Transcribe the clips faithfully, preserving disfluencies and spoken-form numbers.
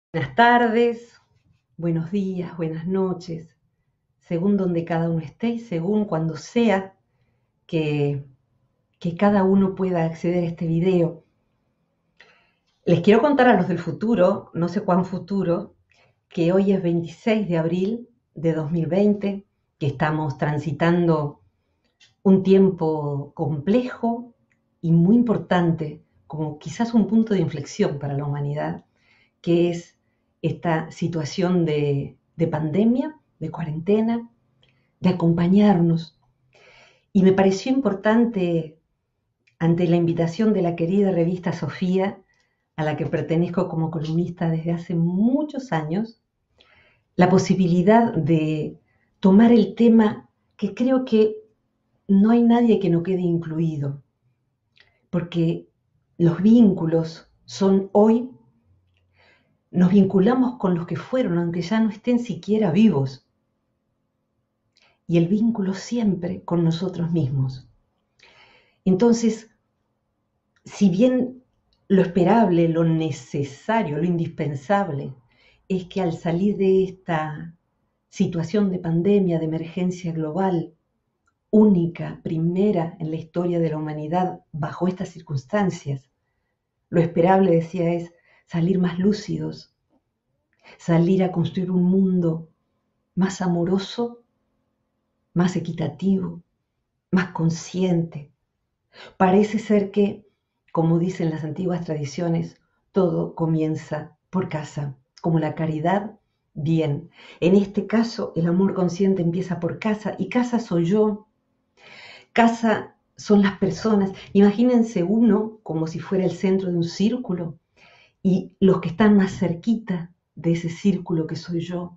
Buenas tardes, buenos días, buenas noches, según donde cada uno esté y según cuando sea que, que cada uno pueda acceder a este video. Les quiero contar a los del futuro, no sé cuán futuro, que hoy es veintiséis de abril de dos mil veinte, que estamos transitando un tiempo complejo y muy importante, como quizás un punto de inflexión para la humanidad, que es esta situación de, de pandemia, de cuarentena, de acompañarnos. Y me pareció importante, ante la invitación de la querida revista Sofía, a la que pertenezco como columnista desde hace muchos años, la posibilidad de tomar el tema que creo que no hay nadie que no quede incluido, porque los vínculos son hoy, nos vinculamos con los que fueron, aunque ya no estén siquiera vivos, y el vínculo siempre con nosotros mismos. Entonces, si bien lo esperable, lo necesario, lo indispensable, es que al salir de esta situación de pandemia, de emergencia global, única, primera en la historia de la humanidad bajo estas circunstancias, lo esperable, decía, es salir más lúcidos, salir a construir un mundo más amoroso, más equitativo, más consciente. Parece ser que, como dicen las antiguas tradiciones, todo comienza por casa, como la caridad, bien. En este caso, el amor consciente empieza por casa, y casa soy yo, casa son las personas. Imagínense uno como si fuera el centro de un círculo, y los que están más cerquita de ese círculo que soy yo,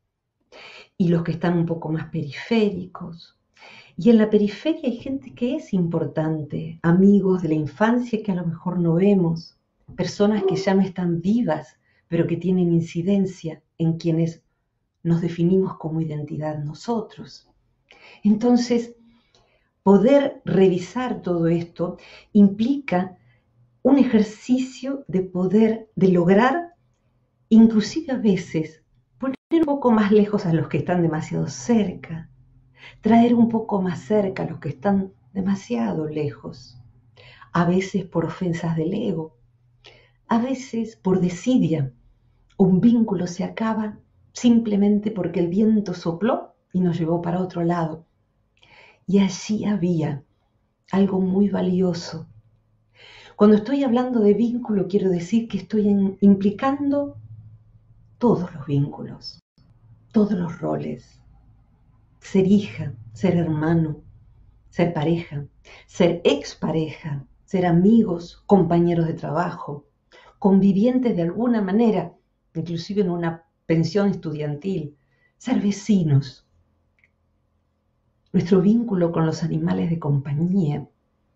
y los que están un poco más periféricos. Y en la periferia hay gente que es importante, amigos de la infancia que a lo mejor no vemos, personas que ya no están vivas, pero que tienen incidencia en quienes nos definimos como identidad nosotros. Entonces, poder revisar todo esto implica un ejercicio de poder, de lograr, inclusive a veces, poner un poco más lejos a los que están demasiado cerca, traer un poco más cerca a los que están demasiado lejos, a veces por ofensas del ego, a veces por desidia. Un vínculo se acaba simplemente porque el viento sopló y nos llevó para otro lado. Y allí había algo muy valioso. Cuando estoy hablando de vínculo, quiero decir que estoy en, implicando todos los vínculos, todos los roles. Ser hija, ser hermano, ser pareja, ser expareja, ser amigos, compañeros de trabajo, convivientes de alguna manera, inclusive en una pensión estudiantil, ser vecinos. Nuestro vínculo con los animales de compañía,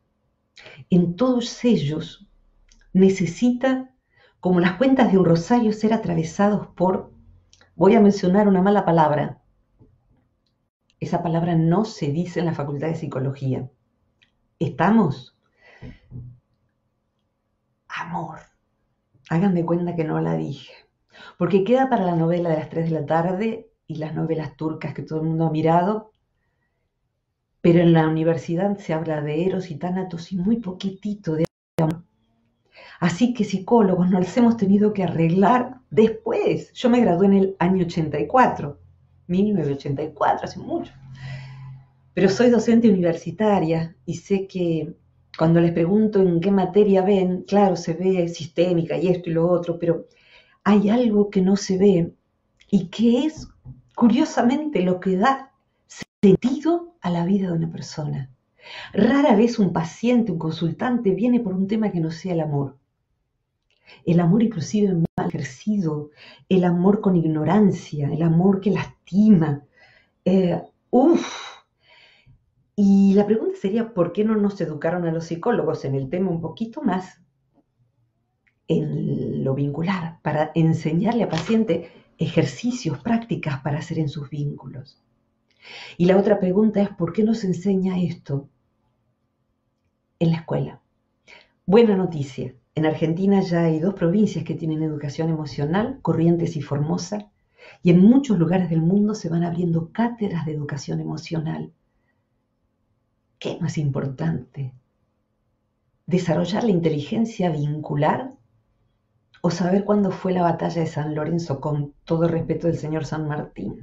en todos ellos necesita, como las cuentas de un rosario, ser atravesados por, voy a mencionar una mala palabra, esa palabra no se dice en la Facultad de Psicología. ¿Estamos? Amor. Hagan de cuenta que no la dije, porque queda para la novela de las tres de la tarde y las novelas turcas que todo el mundo ha mirado, pero en la universidad se habla de Eros y Tánatos y muy poquitito de amor. Así que psicólogos nos hemos tenido que arreglar después. Yo me gradué en el año ochenta y cuatro, mil novecientos ochenta y cuatro, hace mucho. Pero soy docente universitaria y sé que cuando les pregunto en qué materia ven, claro, se ve sistémica y esto y lo otro, pero hay algo que no se ve y que es, curiosamente, lo que da sentido a la vida de una persona. Rara vez un paciente, un consultante, viene por un tema que no sea el amor. El amor inclusive mal ejercido, el amor con ignorancia, el amor que lastima. Eh, uf. Y la pregunta sería, ¿por qué no nos educaron a los psicólogos en el tema un poquito más en lo vincular, para enseñarle al paciente ejercicios, prácticas para hacer en sus vínculos? Y la otra pregunta es, ¿por qué no se enseña esto en la escuela? Buena noticia, En Argentina ya hay dos provincias que tienen educación emocional, Corrientes y Formosa, y en muchos lugares del mundo se van abriendo cátedras de educación emocional. ¿Qué es más importante? ¿Desarrollar la inteligencia vincular o saber cuándo fue la batalla de San Lorenzo, con todo el respeto del señor San Martín?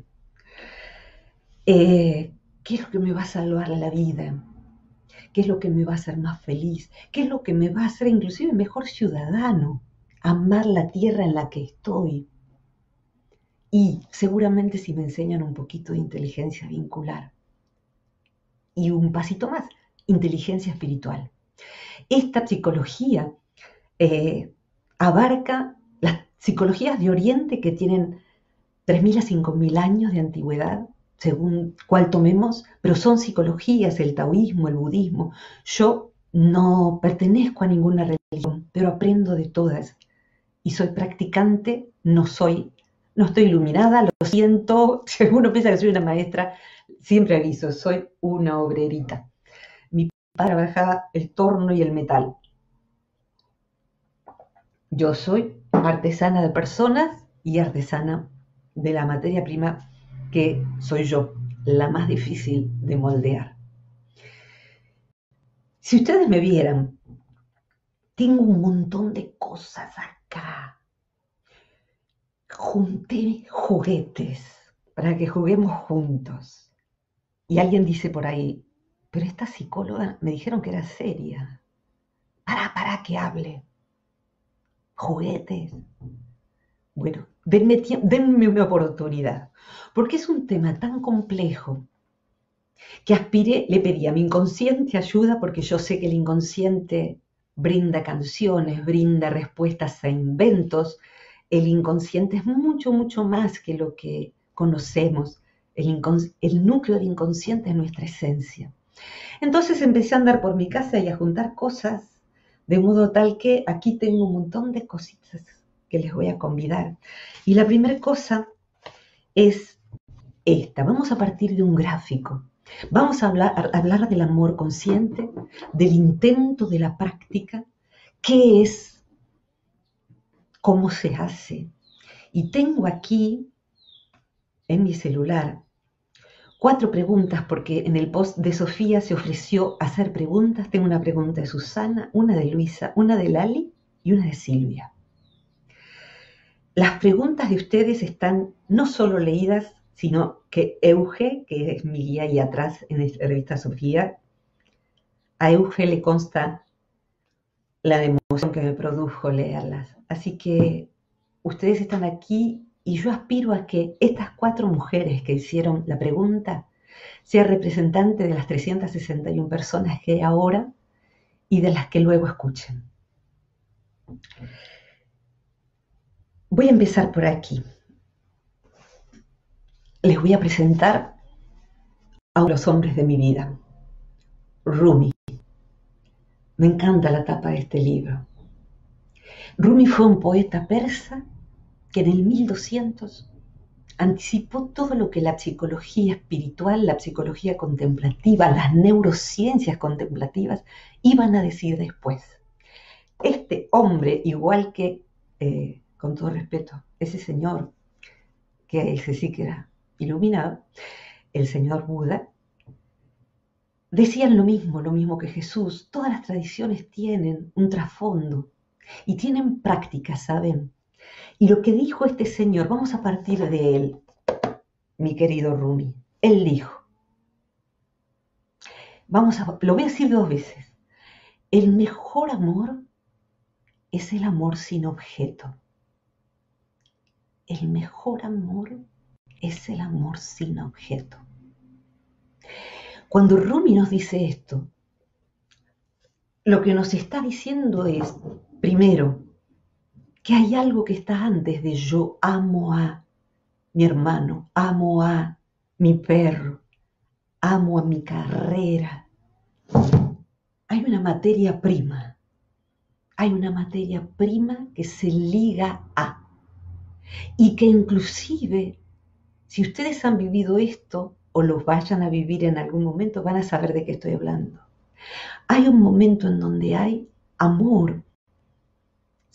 Eh, ¿Qué es lo que me va a salvar la vida? ¿Qué es lo que me va a hacer más feliz? ¿Qué es lo que me va a hacer inclusive mejor ciudadano? Amar la tierra en la que estoy. Y seguramente si me enseñan un poquito de inteligencia vincular. Y un pasito más, inteligencia espiritual. Esta psicología eh, abarca las psicologías de Oriente que tienen tres mil a cinco mil años de antigüedad, según cuál tomemos, pero son psicologías, el taoísmo, el budismo. Yo no pertenezco a ninguna religión, pero aprendo de todas y soy practicante, no soy, no estoy iluminada, lo siento, si alguno piensa que soy una maestra, siempre aviso, soy una obrerita. Mi padre trabajaba el torno y el metal. Yo soy artesana de personas y artesana de la materia prima que soy yo, la más difícil de moldear. Si ustedes me vieran, tengo un montón de cosas acá. Junté juguetes para que juguemos juntos. Y alguien dice por ahí, pero esta psicóloga me dijeron que era seria. Pará, pará, que hable. Juguetes. Bueno, denme, denme una oportunidad, porque es un tema tan complejo que aspiré, le pedí a mi inconsciente ayuda, porque yo sé que el inconsciente brinda canciones, brinda respuestas a inventos. El inconsciente es mucho, mucho más que lo que conocemos. El, el núcleo del inconsciente es nuestra esencia. Entonces empecé a andar por mi casa y a juntar cosas, de modo tal que aquí tengo un montón de cositas que les voy a convidar. Y la primera cosa es esta. Vamos a partir de un gráfico. Vamos a hablar, a hablar del amor consciente, del intento de la práctica, qué es, cómo se hace. Y tengo aquí, en mi celular, cuatro preguntas, porque en el post de Sofía se ofreció hacer preguntas. Tengo una pregunta de Susana, una de Luisa, una de Lali y una de Silvia. Las preguntas de ustedes están no solo leídas, sino que Euge, que es mi guía y atrás en la revista Sofía, a Euge le consta la emoción que me produjo leerlas. Así que ustedes están aquí y yo aspiro a que estas cuatro mujeres que hicieron la pregunta sean representantes de las trescientas sesenta y una personas que hay ahora y de las que luego escuchen. Voy a empezar por aquí. Les voy a presentar a los hombres de mi vida. Rumi. Me encanta la tapa de este libro. Rumi fue un poeta persa que en el mil doscientos anticipó todo lo que la psicología espiritual, la psicología contemplativa, las neurociencias contemplativas iban a decir después. Este hombre, igual que, eh, con todo respeto, ese señor, que ese sí que era iluminado, el señor Buda, decían lo mismo, lo mismo que Jesús. Todas las tradiciones tienen un trasfondo y tienen prácticas, ¿saben? Y lo que dijo este señor, vamos a partir de él, mi querido Rumi. Él dijo, vamos a, lo voy a decir dos veces, el mejor amor es el amor sin objeto. El mejor amor es el amor sin objeto. Cuando Rumi nos dice esto, lo que nos está diciendo es, primero, que hay algo que está antes de yo amo a mi hermano, amo a mi perro, amo a mi carrera. Hay una materia prima, hay una materia prima que se liga a, y que inclusive, si ustedes han vivido esto o lo vayan a vivir en algún momento, van a saber de qué estoy hablando. Hay un momento en donde hay amor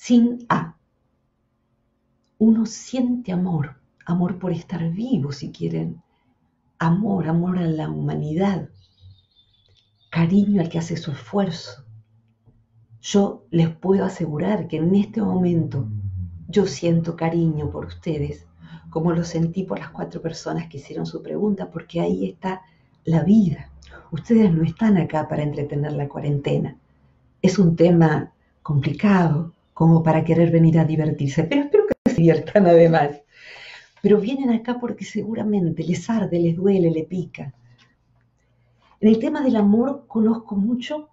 sin A. Uno siente amor, amor por estar vivo, si quieren, amor, amor a la humanidad, cariño al que hace su esfuerzo. Yo les puedo asegurar que en este momento yo siento cariño por ustedes, como lo sentí por las cuatro personas que hicieron su pregunta, porque ahí está la vida. Ustedes no están acá para entretener la cuarentena. Es un tema complicado, como para querer venir a divertirse, pero espero que se diviertan además. Pero vienen acá porque seguramente les arde, les duele, les pica. En el tema del amor conozco mucho.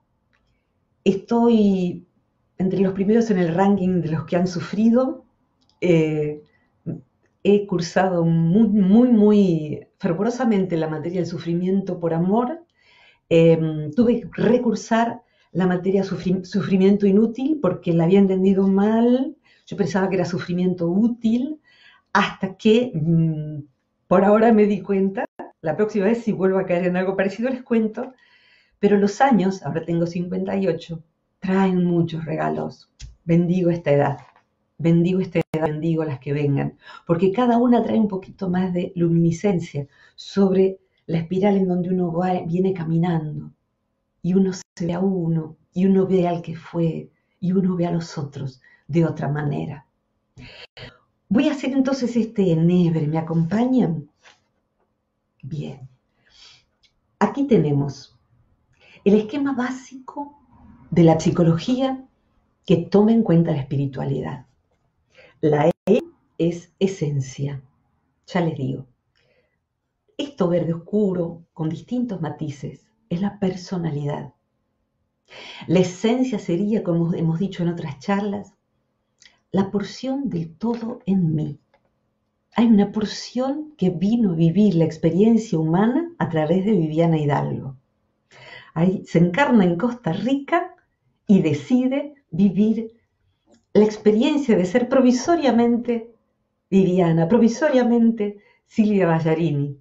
Estoy entre los primeros en el ranking de los que han sufrido. Eh, he cursado muy, muy, muy fervorosamente la materia del sufrimiento por amor. Eh, tuve que recursar la materia sufri sufrimiento inútil porque la había entendido mal. Yo pensaba que era sufrimiento útil, hasta que mmm, por ahora me di cuenta. La próxima vez, si vuelvo a caer en algo parecido, les cuento. Pero los años, ahora tengo cincuenta y ocho, traen muchos regalos. Bendigo esta edad, bendigo esta edad, bendigo las que vengan, porque cada una trae un poquito más de luminiscencia sobre la espiral en donde uno va, viene caminando, y uno se ve a uno, y uno ve al que fue, y uno ve a los otros de otra manera. Voy a hacer entonces este enhebre, ¿me acompañan? Bien. Aquí tenemos el esquema básico de la psicología que toma en cuenta la espiritualidad. La E es esencia, ya les digo. Esto verde oscuro, con distintos matices, es la personalidad. La esencia sería, como hemos dicho en otras charlas, la porción del todo en mí. Hay una porción que vino a vivir la experiencia humana a través de Viviana Hidalgo. Ahí se encarna en Costa Rica y decide vivir la experiencia de ser provisoriamente Viviana, provisoriamente Silvia Ballarini.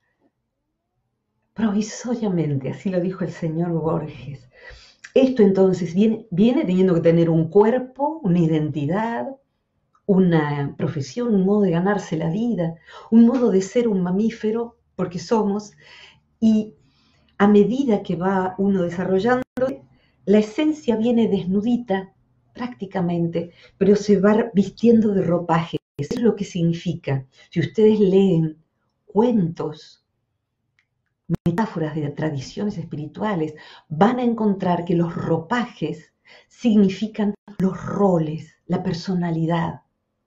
Provisoriamente, así lo dijo el señor Borges. Esto entonces viene, viene teniendo que tener un cuerpo, una identidad, una profesión, un modo de ganarse la vida, un modo de ser un mamífero, porque somos, y a medida que va uno desarrollando, la esencia viene desnudita prácticamente, pero se va vistiendo de ropaje. Eso es lo que significa. Si ustedes leen cuentos, metáforas de tradiciones espirituales, van a encontrar que los ropajes significan los roles, la personalidad.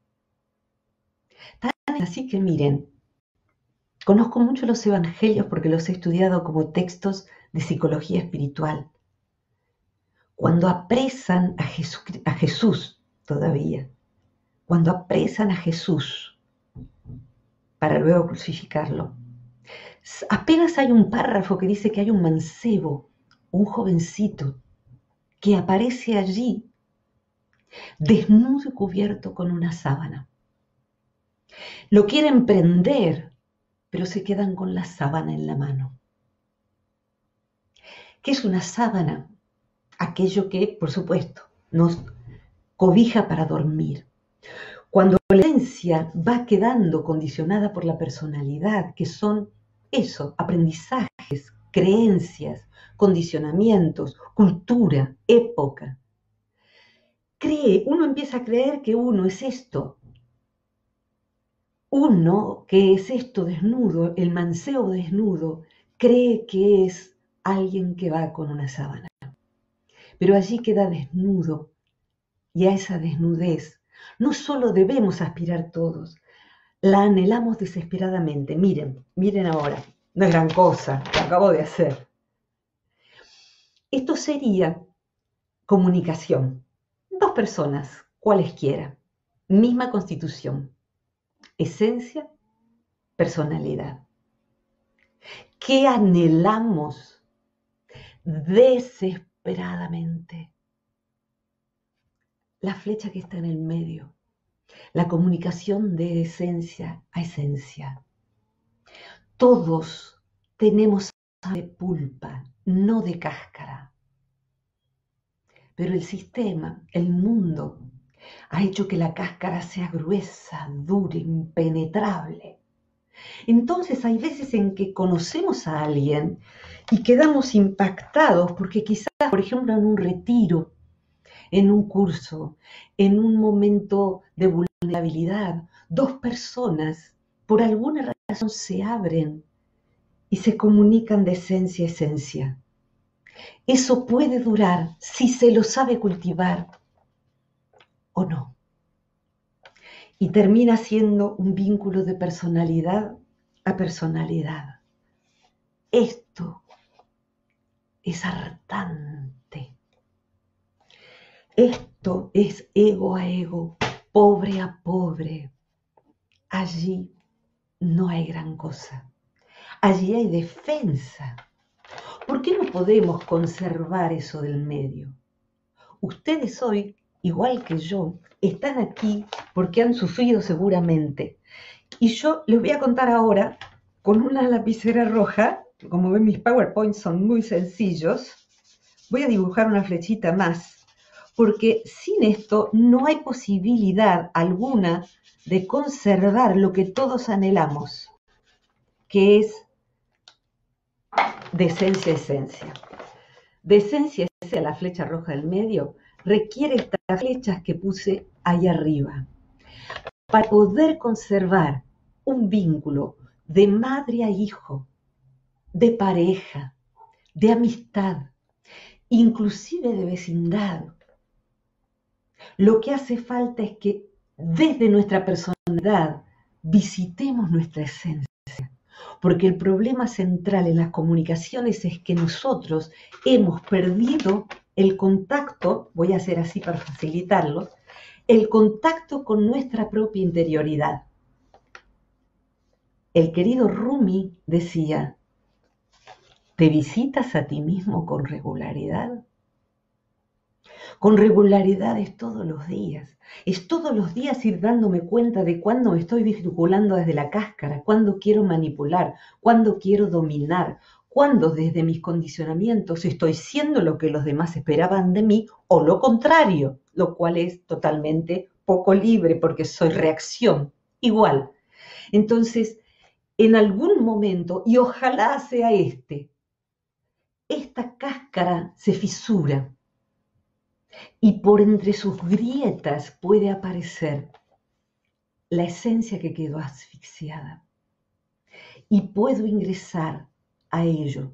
Tan así que miren, conozco mucho los evangelios porque los he estudiado como textos de psicología espiritual. Cuando apresan a Jesús, a Jesús todavía, cuando apresan a Jesús para luego crucificarlo, apenas hay un párrafo que dice que hay un mancebo, un jovencito, que aparece allí desnudo y cubierto con una sábana. Lo quieren prender, pero se quedan con la sábana en la mano. ¿Qué es una sábana? Aquello que, por supuesto, nos cobija para dormir. Cuando la esencia va quedando condicionada por la personalidad, que son eso, aprendizajes, creencias, condicionamientos, cultura, época, cree, uno empieza a creer que uno es esto. Uno que es esto desnudo, el mancebo desnudo, cree que es alguien que va con una sábana. Pero allí queda desnudo, y a esa desnudez no solo debemos aspirar todos, la anhelamos desesperadamente. Miren, miren ahora, no es gran cosa, lo acabo de hacer. Esto sería comunicación. Dos personas, cualesquiera, misma constitución, esencia, personalidad. ¿Qué anhelamos desesperadamente? La flecha que está en el medio. La comunicación de esencia a esencia. Todos tenemos de pulpa, no de cáscara. Pero el sistema, el mundo, ha hecho que la cáscara sea gruesa, dura, impenetrable. Entonces hay veces en que conocemos a alguien y quedamos impactados porque quizás, por ejemplo, en un retiro, en un curso, en un momento de vulnerabilidad, dos personas por alguna razón se abren y se comunican de esencia a esencia. Eso puede durar si se lo sabe cultivar o no. Y termina siendo un vínculo de personalidad a personalidad. Esto es hartante. Esto es ego a ego, pobre a pobre. Allí no hay gran cosa. Allí hay defensa. ¿Por qué no podemos conservar eso del medio? Ustedes hoy, igual que yo, están aquí porque han sufrido seguramente. Y yo les voy a contar ahora, con una lapicera roja, como ven mis PowerPoints son muy sencillos, voy a dibujar una flechita más, porque sin esto no hay posibilidad alguna de conservar lo que todos anhelamos, que es de esencia a esencia. De esencia a esencia, la flecha roja del medio requiere estas flechas que puse ahí arriba. Para poder conservar un vínculo de madre a hijo, de pareja, de amistad, inclusive de vecindad, lo que hace falta es que desde nuestra personalidad visitemos nuestra esencia. Porque el problema central en las comunicaciones es que nosotros hemos perdido el contacto, voy a hacer así para facilitarlo, el contacto con nuestra propia interioridad. El querido Rumi decía, ¿te visitas a ti mismo con regularidad? Con regularidad es todos los días. Es todos los días ir dándome cuenta de cuándo me estoy vinculando desde la cáscara, cuándo quiero manipular, cuándo quiero dominar, cuándo desde mis condicionamientos estoy siendo lo que los demás esperaban de mí o lo contrario, lo cual es totalmente poco libre porque soy reacción igual. Entonces, en algún momento, y ojalá sea este, esta cáscara se fisura. Y por entre sus grietas puede aparecer la esencia que quedó asfixiada. Y puedo ingresar a ello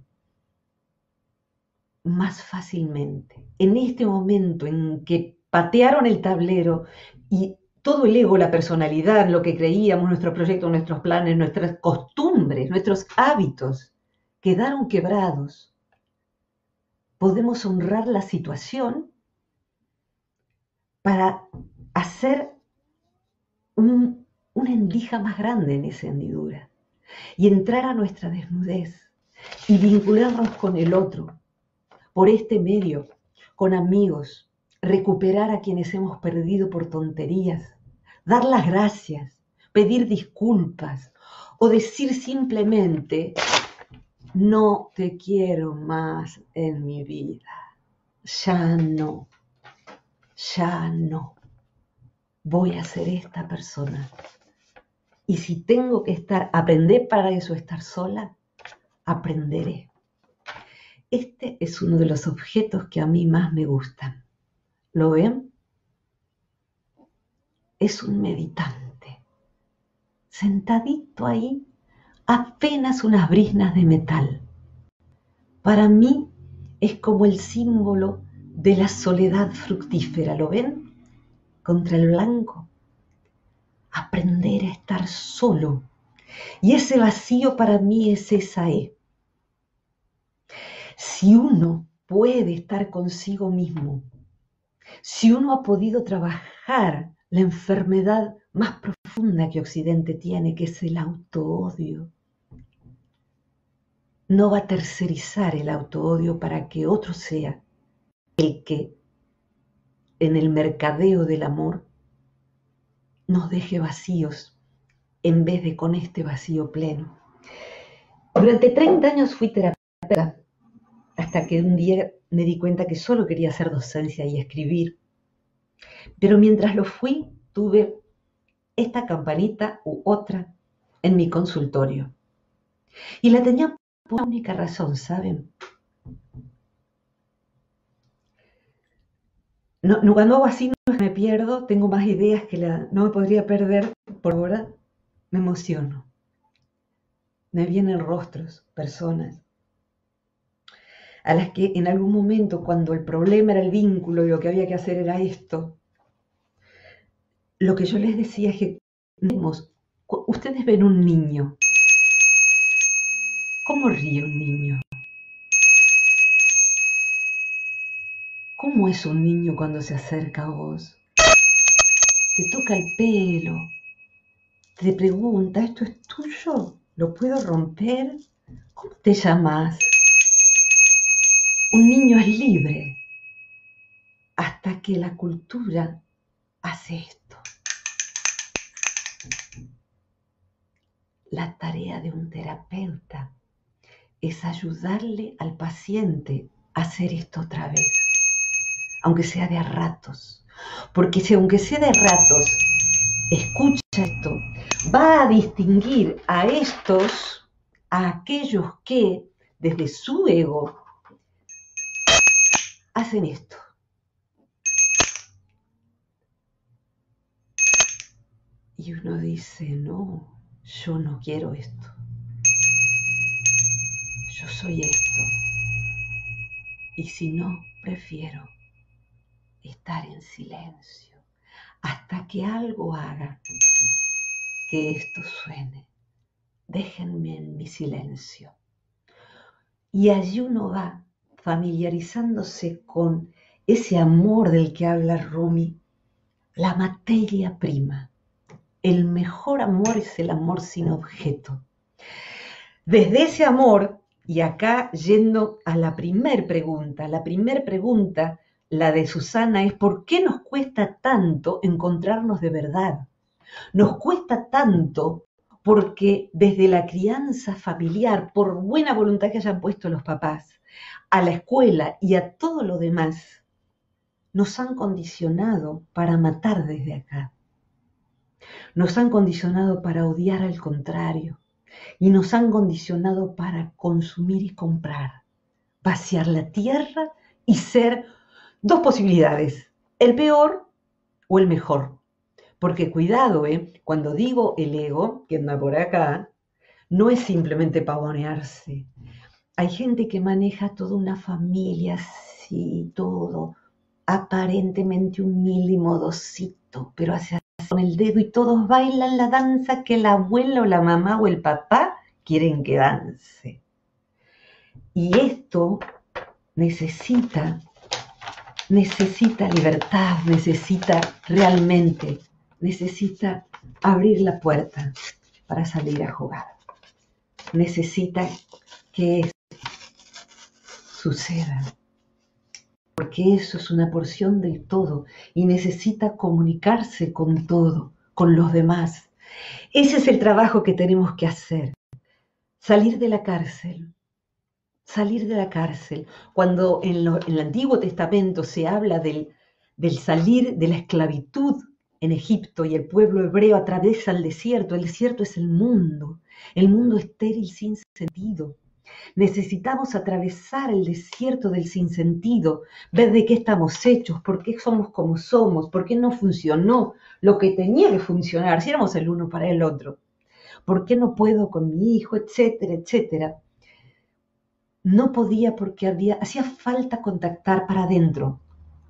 más fácilmente. En este momento en que patearon el tablero y todo el ego, la personalidad, lo que creíamos, nuestros proyectos, nuestros planes, nuestras costumbres, nuestros hábitos, quedaron quebrados, podemos honrar la situación para hacer un, una endija más grande en esa hendidura y entrar a nuestra desnudez y vincularnos con el otro por este medio, con amigos, recuperar a quienes hemos perdido por tonterías, dar las gracias, pedir disculpas o decir simplemente no te quiero más en mi vida, ya no, ya no. Voy a ser esta persona. Y si tengo que estar, aprender para eso, estar sola, aprenderé. Este es uno de los objetos que a mí más me gustan. ¿Lo ven? Es un meditante. Sentadito ahí, apenas unas briznas de metal. Para mí es como el símbolo de la soledad fructífera. ¿Lo ven? Contra el blanco. Aprender a estar solo. Y ese vacío para mí es esa E. Si uno puede estar consigo mismo, si uno ha podido trabajar la enfermedad más profunda que Occidente tiene, que es el autoodio, no va a tercerizar el autoodio para que otro sea el que en el mercadeo del amor nos deje vacíos en vez de con este vacío pleno. Durante treinta años fui terapeuta hasta que un día me di cuenta que solo quería hacer docencia y escribir. Pero mientras lo fui, tuve esta campanita u otra en mi consultorio. Y la tenía por una única razón, ¿saben? No, no, cuando hago así no es que me pierdo, tengo más ideas que la, no me podría perder por ahora, me emociono. Me vienen rostros, personas, a las que en algún momento, cuando el problema era el vínculo y lo que había que hacer era esto, lo que yo les decía es que vemos, ustedes ven un niño, ¿cómo ríe un niño? ¿Cómo es un niño cuando se acerca a vos? Te toca el pelo, te pregunta, ¿esto es tuyo? ¿Lo puedo romper? ¿Cómo te llamas? Un niño es libre hasta que la cultura hace esto. La tarea de un terapeuta es ayudarle al paciente a hacer esto otra vez, aunque sea de a ratos. Porque si aunque sea de ratos, escucha esto, va a distinguir a estos, a aquellos que desde su ego hacen esto. Y uno dice, no, yo no quiero esto. Yo soy esto. Y si no, prefiero estar en silencio hasta que algo haga que esto suene. Déjenme en mi silencio. Y allí uno va familiarizándose con ese amor del que habla Rumi, la materia prima. El mejor amor es el amor sin objeto. Desde ese amor, y acá yendo a la primer pregunta, la primer pregunta, la de Susana, es ¿por qué nos cuesta tanto encontrarnos de verdad? Nos cuesta tanto porque desde la crianza familiar, por buena voluntad que hayan puesto los papás, a la escuela y a todo lo demás, nos han condicionado para matar desde acá. Nos han condicionado para odiar al contrario y nos han condicionado para consumir y comprar, vaciar la tierra y ser dos posibilidades, el peor o el mejor. Porque cuidado, ¿eh? Cuando digo el ego, que anda por acá, no es simplemente pavonearse. Hay gente que maneja toda una familia así, todo aparentemente humilde y modosito, pero hace así con el dedo y todos bailan la danza que la abuela o la mamá o el papá quieren que dance. Y esto necesita, necesita libertad, necesita realmente, necesita abrir la puerta para salir a jugar. Necesita que eso suceda, porque eso es una porción del todo y necesita comunicarse con todo, con los demás. Ese es el trabajo que tenemos que hacer, salir de la cárcel, salir de la cárcel. Cuando en, lo, en el Antiguo Testamento se habla del, del salir de la esclavitud en Egipto y el pueblo hebreo atraviesa el desierto, el desierto es el mundo, el mundo estéril sin sentido. Necesitamos atravesar el desierto del sinsentido, ver de qué estamos hechos, por qué somos como somos, por qué no funcionó lo que tenía que funcionar, si éramos el uno para el otro, por qué no puedo con mi hijo, etcétera, etcétera. No podía porque había, hacía falta contactar para adentro.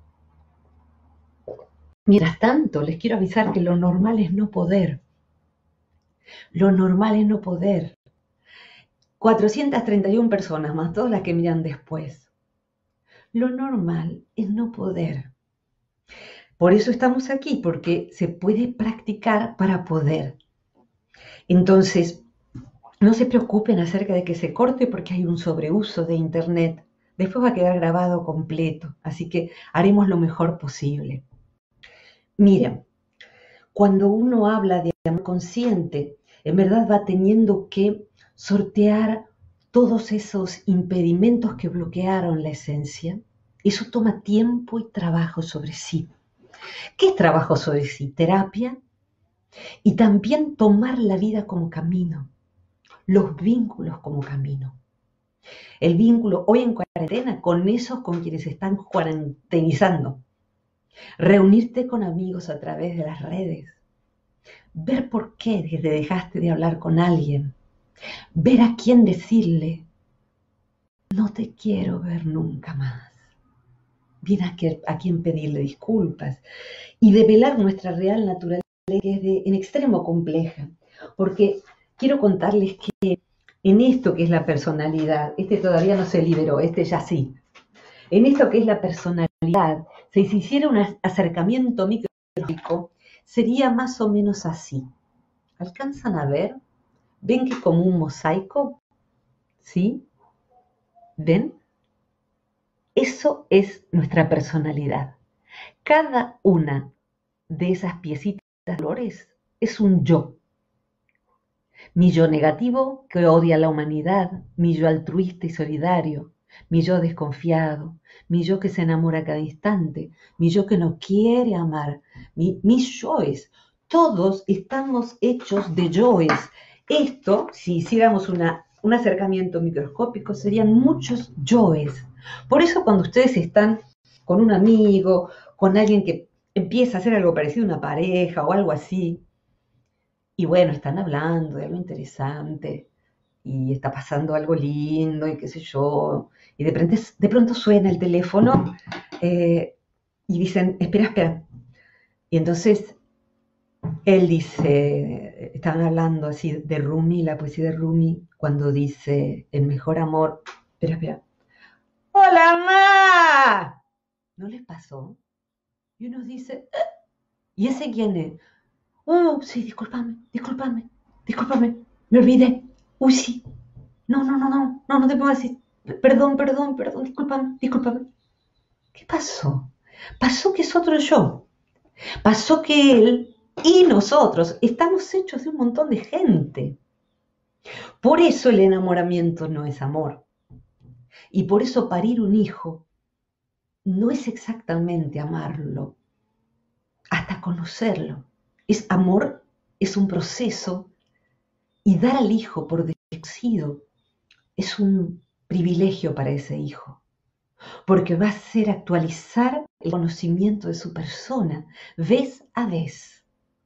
Mientras tanto, les quiero avisar que lo normal es no poder. Lo normal es no poder. cuatrocientas treinta y una personas, más todas las que miran después. Lo normal es no poder. Por eso estamos aquí, porque se puede practicar para poder. Entonces, no se preocupen acerca de que se corte porque hay un sobreuso de Internet. Después va a quedar grabado completo, así que haremos lo mejor posible. Miren, cuando uno habla de amor consciente, en verdad va teniendo que sortear todos esos impedimentos que bloquearon la esencia. Eso toma tiempo y trabajo sobre sí. ¿Qué es trabajoso? Es sí, terapia y también tomar la vida como camino, los vínculos como camino. El vínculo hoy en cuarentena con esos con quienes están cuarentenizando. Reunirte con amigos a través de las redes. Ver por qué dejaste de hablar con alguien. Ver a quién decirle, no te quiero ver nunca más. Bien a, que, a quién pedirle disculpas. Y develar nuestra real naturaleza, que es de, en extremo compleja. Porque quiero contarles que en esto que es la personalidad, este todavía no se liberó, este ya sí. En esto que es la personalidad, si se hiciera un acercamiento microscópico, sería más o menos así. ¿Alcanzan a ver? ¿Ven que como un mosaico? ¿Sí? ¿Ven? Eso es nuestra personalidad. Cada una de esas piecitas de colores es un yo. Mi yo negativo que odia a la humanidad, mi yo altruista y solidario, mi yo desconfiado, mi yo que se enamora a cada instante, mi yo que no quiere amar, mi, mis yoes. Todos estamos hechos de yoes. Esto, si hiciéramos una, un acercamiento microscópico, serían muchos yoes. Por eso cuando ustedes están con un amigo, con alguien que empieza a hacer algo parecido a una pareja o algo así, y bueno, están hablando de algo interesante y está pasando algo lindo y qué sé yo, y de pronto, de pronto suena el teléfono eh, y dicen, espera, espera. Y entonces él dice, estaban hablando así de Rumi, la poesía de Rumi, cuando dice, el mejor amor, espera, espera. ¡Hola, ma! ¿No les pasó? Y uno dice, ¿eh? ¿Y ese quién es? Oh, sí, discúlpame, discúlpame, discúlpame, me olvidé. Uy, sí. No, no, no, no, no, no te puedo decir. Perdón, perdón, perdón, discúlpame, discúlpame. ¿Qué pasó? Pasó que es otro yo. Pasó que él y nosotros estamos hechos de un montón de gente. Por eso el enamoramiento no es amor. Y por eso parir un hijo no es exactamente amarlo, hasta conocerlo. Es amor, es un proceso. Y dar al hijo por desconocido es un privilegio para ese hijo, porque va a ser actualizar el conocimiento de su persona vez a vez.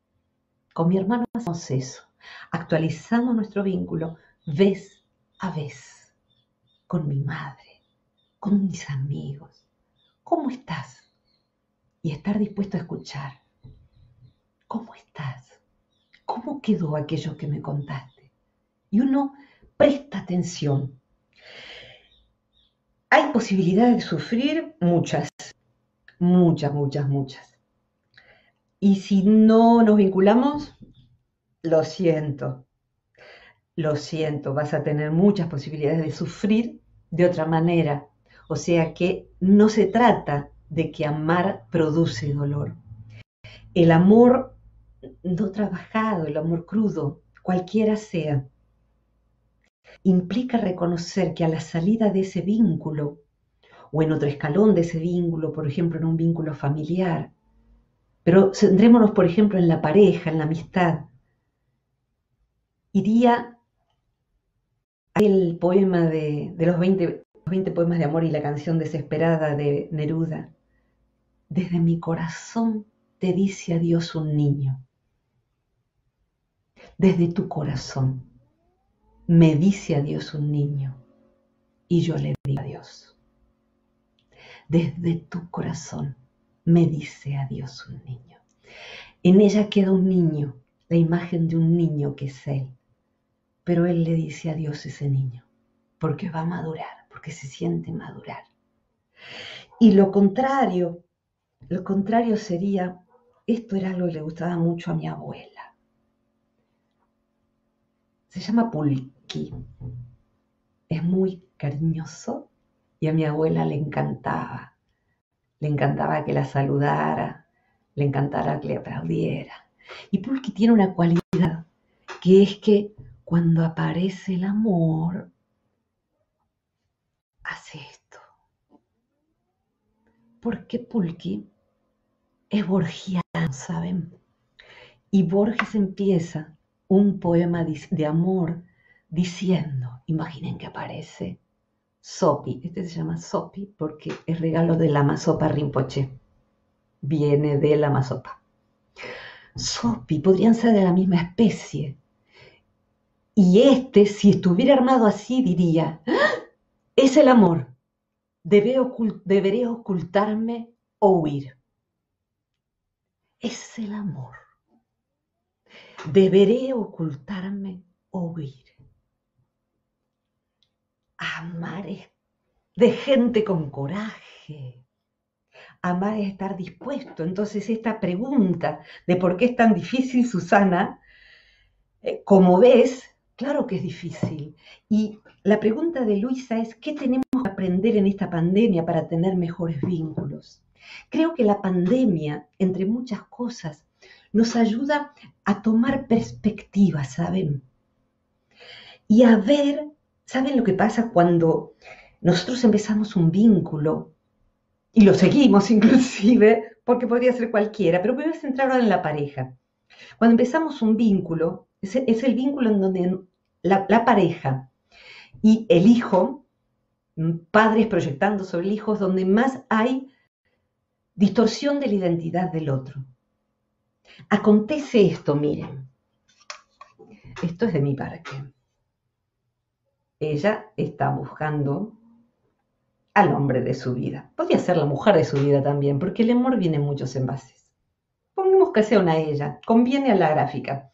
Con mi hermano hacemos eso, actualizamos nuestro vínculo vez a vez, con mi madre, con mis amigos. ¿Cómo estás? Y estar dispuesto a escuchar. ¿Cómo estás? ¿Cómo quedó aquello que me contaste? Y uno presta atención. Hay posibilidades de sufrir muchas, muchas, muchas, muchas. Y si no nos vinculamos, lo siento, lo siento, vas a tener muchas posibilidades de sufrir de otra manera. O sea que no se trata de que amar produce dolor. El amor no trabajado, el amor crudo, cualquiera sea, implica reconocer que a la salida de ese vínculo, o en otro escalón de ese vínculo, por ejemplo en un vínculo familiar, pero centrémonos por ejemplo en la pareja, en la amistad, iría el poema de, de los, veinte, los veinte poemas de amor y la canción desesperada de Neruda. Desde mi corazón te dice adiós un niño. Desde tu corazón me dice adiós un niño y yo le digo adiós. Desde tu corazón me dice adiós un niño. En ella queda un niño, la imagen de un niño que es él. Pero él le dice adiós a ese niño, porque va a madurar, porque se siente madurar. Y lo contrario, lo contrario sería, esto era algo que le gustaba mucho a mi abuela. Se llama Pulqui. Es muy cariñoso y a mi abuela le encantaba. Le encantaba que la saludara, le encantara que le aplaudiera. Y Pulqui tiene una cualidad, que es que cuando aparece el amor, hace esto. Porque Pulqui es borgiano, ¿saben? Y Borges empieza un poema de amor diciendo, imaginen que aparece Sopi, este se llama Sopi porque es regalo de Lama Zopa Rinpoche, viene de Lama Zopa. Sopi, podrían ser de la misma especie. Y este, si estuviera armado así, diría, ¡ah! Es el amor, Debe ocult- deberé ocultarme o huir. Es el amor, deberé ocultarme o huir. Amar es de gente con coraje. Amar es estar dispuesto. Entonces esta pregunta de por qué es tan difícil, Susana, eh, como ves, claro que es difícil. Y la pregunta de Luisa es, ¿qué tenemos que aprender en esta pandemia para tener mejores vínculos? Creo que la pandemia, entre muchas cosas, nos ayuda a tomar perspectiva, ¿saben? Y a ver, ¿saben lo que pasa cuando nosotros empezamos un vínculo? Y lo seguimos inclusive, porque podría ser cualquiera, pero voy a centrar ahora en la pareja. Cuando empezamos un vínculo, es, es el vínculo en donde la, la pareja y el hijo, padres proyectando sobre el hijo, es donde más hay distorsión de la identidad del otro. Acontece esto, miren. Esto es de mi parque. Ella está buscando al hombre de su vida. Podría ser la mujer de su vida también, porque el amor viene en muchos envases. Pongamos que sea una ella, conviene a la gráfica.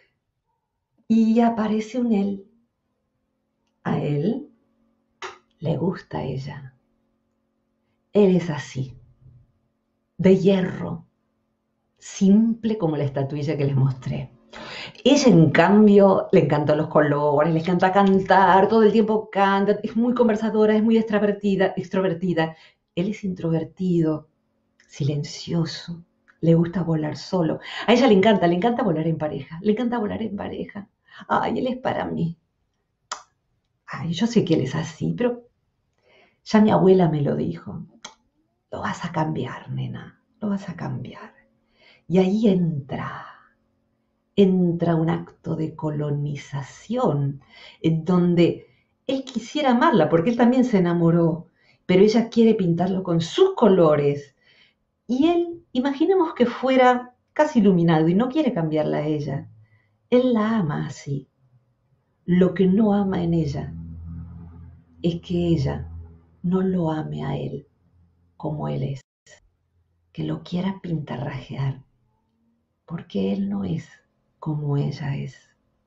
Y aparece un él. A él le gusta ella. Él es así, de hierro, simple como la estatuilla que les mostré. Ella, en cambio, le encantan los colores, le encanta cantar, todo el tiempo canta, es muy conversadora, es muy extrovertida, extrovertida. Él es introvertido, silencioso, le gusta volar solo. A ella le encanta, le encanta volar en pareja, le encanta volar en pareja. Ay, él es para mí. Ay, yo sé que él es así, pero ya mi abuela me lo dijo. Lo vas a cambiar, nena, lo vas a cambiar. Y ahí entra, entra un acto de colonización, en donde él quisiera amarla, porque él también se enamoró, pero ella quiere pintarlo con sus colores. Y él, imaginemos que fuera casi iluminado y no quiere cambiarla a ella. Él la ama así. Lo que no ama en ella es que ella no lo ame a él como él es, que lo quiera pintarrajear, porque él no es como ella es.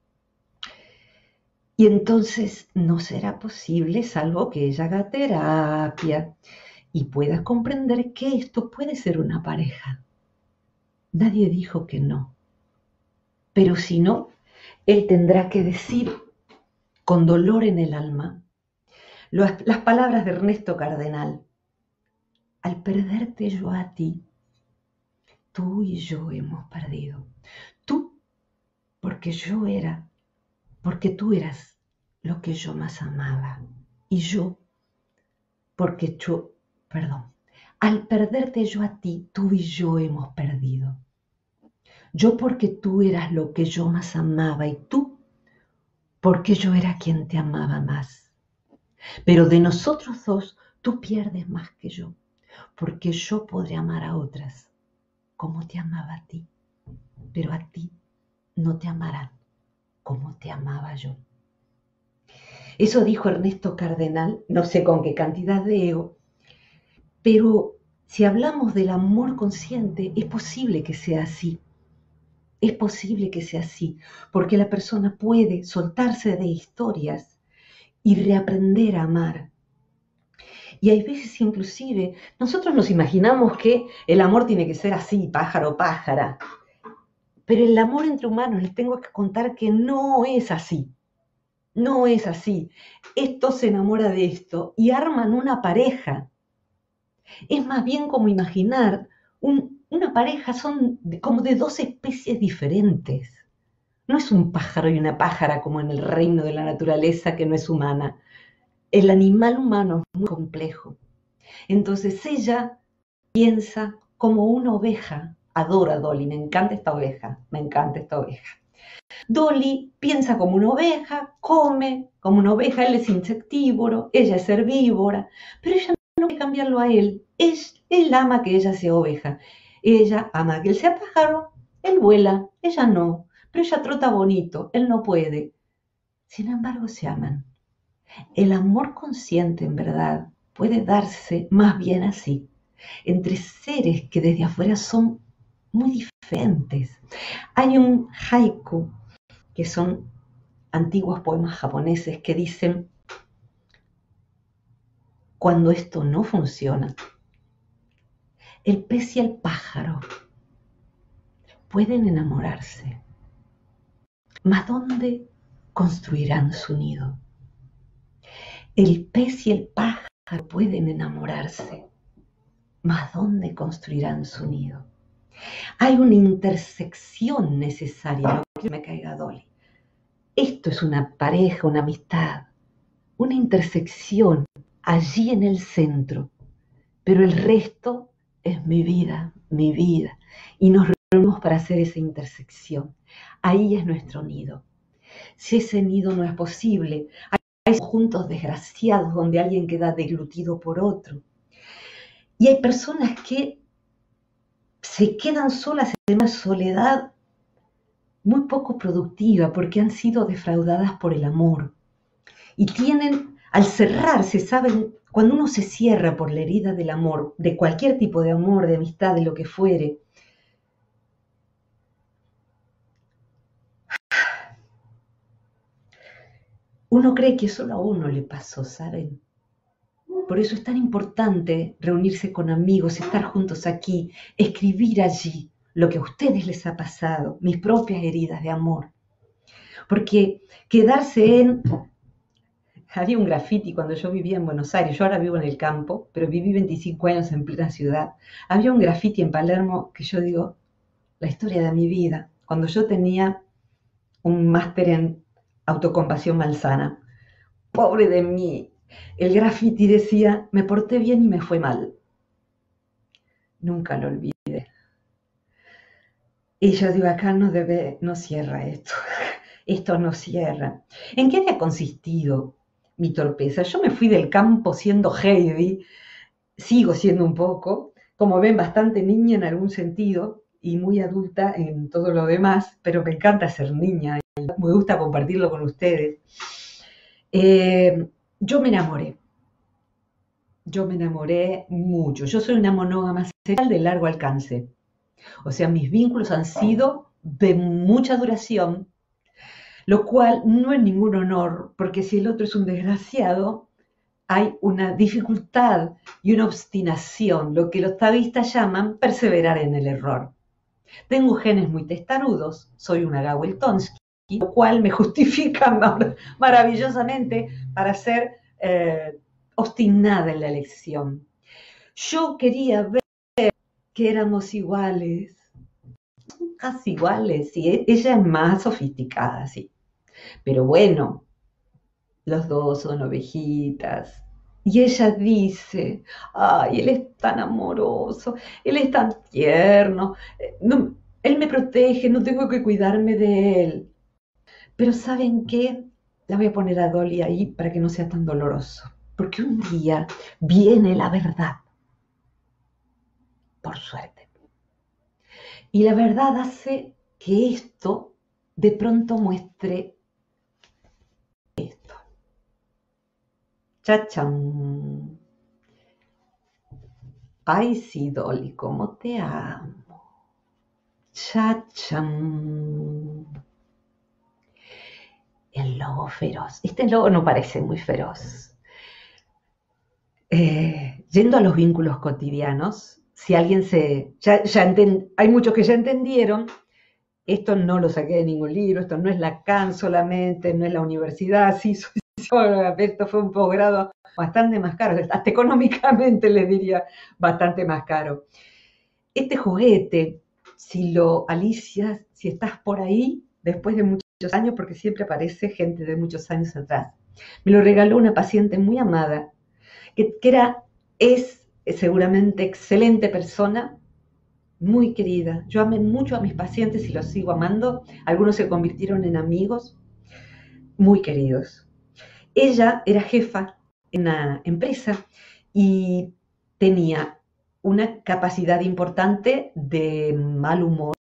Y entonces no será posible, salvo que ella haga terapia y pueda comprender que esto puede ser una pareja. Nadie dijo que no. Pero si no, él tendrá que decir con dolor en el alma las, las palabras de Ernesto Cardenal. Al perderte yo a ti, tú y yo hemos perdido. Tú, porque yo era, porque tú eras lo que yo más amaba. Y yo, porque yo, perdón, al perderte yo a ti, tú y yo hemos perdido. Yo porque tú eras lo que yo más amaba y tú porque yo era quien te amaba más. Pero de nosotros dos, tú pierdes más que yo, porque yo podré amar a otras como te amaba a ti, pero a ti no te amarán como te amaba yo. Eso dijo Ernesto Cardenal, no sé con qué cantidad de ego, pero si hablamos del amor consciente, es posible que sea así. Es posible que sea así, porque la persona puede soltarse de historias y reaprender a amar. Y hay veces inclusive, nosotros nos imaginamos que el amor tiene que ser así, pájaro, pájara. Pero el amor entre humanos, les tengo que contar que no es así. No es así. Esto se enamora de esto y arman una pareja. Es más bien como imaginar un, una pareja, son de, como de dos especies diferentes. No es un pájaro y una pájara como en el reino de la naturaleza que no es humana. El animal humano es muy complejo. Entonces ella piensa como una oveja. Adoro a Dolly, me encanta esta oveja, me encanta esta oveja. Dolly piensa como una oveja, come como una oveja, él es insectívoro, ella es herbívora, pero ella no quiere cambiarlo a él. Es, él ama que ella sea oveja, ella ama que él sea pájaro, él vuela, ella no, pero ella trota bonito, él no puede. Sin embargo, se aman. El amor consciente, en verdad, puede darse más bien así, entre seres que desde afuera son muy diferentes. Hay un haiku, que son antiguos poemas japoneses que dicen: cuando esto no funciona, el pez y el pájaro pueden enamorarse, mas ¿dónde construirán su nido? El pez y el pájaro pueden enamorarse, mas ¿dónde construirán su nido? Hay una intersección necesaria, no quiero que me caiga Dolly. Esto es una pareja, una amistad, una intersección allí en el centro, pero el resto es mi vida, mi vida, y nos reunimos para hacer esa intersección. Ahí es nuestro nido. Si ese nido no es posible, hay conjuntos desgraciados donde alguien queda deglutido por otro. Y hay personas que se quedan solas en una soledad muy poco productiva porque han sido defraudadas por el amor. Y tienen, al cerrarse, saben, cuando uno se cierra por la herida del amor, de cualquier tipo de amor, de amistad, de lo que fuere, uno cree que solo a uno le pasó, ¿saben? Por eso es tan importante reunirse con amigos, estar juntos aquí, escribir allí lo que a ustedes les ha pasado, mis propias heridas de amor. Porque quedarse en... Había un graffiti cuando yo vivía en Buenos Aires, yo ahora vivo en el campo, pero viví veinticinco años en plena ciudad. Había un graffiti en Palermo que yo digo, la historia de mi vida, cuando yo tenía un máster en autocompasión malsana. Pobre de mí. El graffiti decía, me porté bien y me fue mal. Nunca lo olvidé. Y yo digo, acá no debe, no cierra esto. Esto no cierra. ¿En qué había consistido mi torpeza? Yo me fui del campo siendo heavy, sigo siendo un poco, como ven, bastante niña en algún sentido y muy adulta en todo lo demás, pero me encanta ser niña y me gusta compartirlo con ustedes. Eh, yo me enamoré. Yo me enamoré mucho. Yo soy una monógama sexual de largo alcance. O sea, mis vínculos han sido de mucha duración, lo cual no es ningún honor, porque si el otro es un desgraciado, hay una dificultad y una obstinación, lo que los taoístas llaman perseverar en el error. Tengo genes muy testarudos, soy una Gawel-Tonsky, lo cual me justifica mar maravillosamente para ser eh, obstinada en la elección. Yo quería ver que éramos iguales, casi iguales, y ella es más sofisticada, sí. Pero bueno, los dos son ovejitas. Y ella dice, ay, él es tan amoroso, él es tan tierno, no, él me protege, no tengo que cuidarme de él. Pero ¿saben qué? La voy a poner a Dolly ahí para que no sea tan doloroso. Porque un día viene la verdad, por suerte. Y la verdad hace que esto de pronto muestre esto. ¡Chachán! Ay, sí, Dolly, cómo te amo. ¡Chachán! El lobo feroz. Este lobo no parece muy feroz. Eh, yendo a los vínculos cotidianos, si alguien se... Ya, ya enten, hay muchos que ya entendieron, esto no lo saqué de ningún libro, esto no es Lacan solamente, no es la universidad, sí, soy psicóloga, esto fue un posgrado bastante más caro, hasta económicamente les diría bastante más caro. Este juguete, si lo alicias, si estás por ahí, después de muchos años, porque siempre aparece gente de muchos años atrás, me lo regaló una paciente muy amada, que, que era, es seguramente excelente persona, muy querida. Yo amé mucho a mis pacientes y los sigo amando. Algunos se convirtieron en amigos muy queridos. Ella era jefa en una empresa y tenía una capacidad importante de mal humor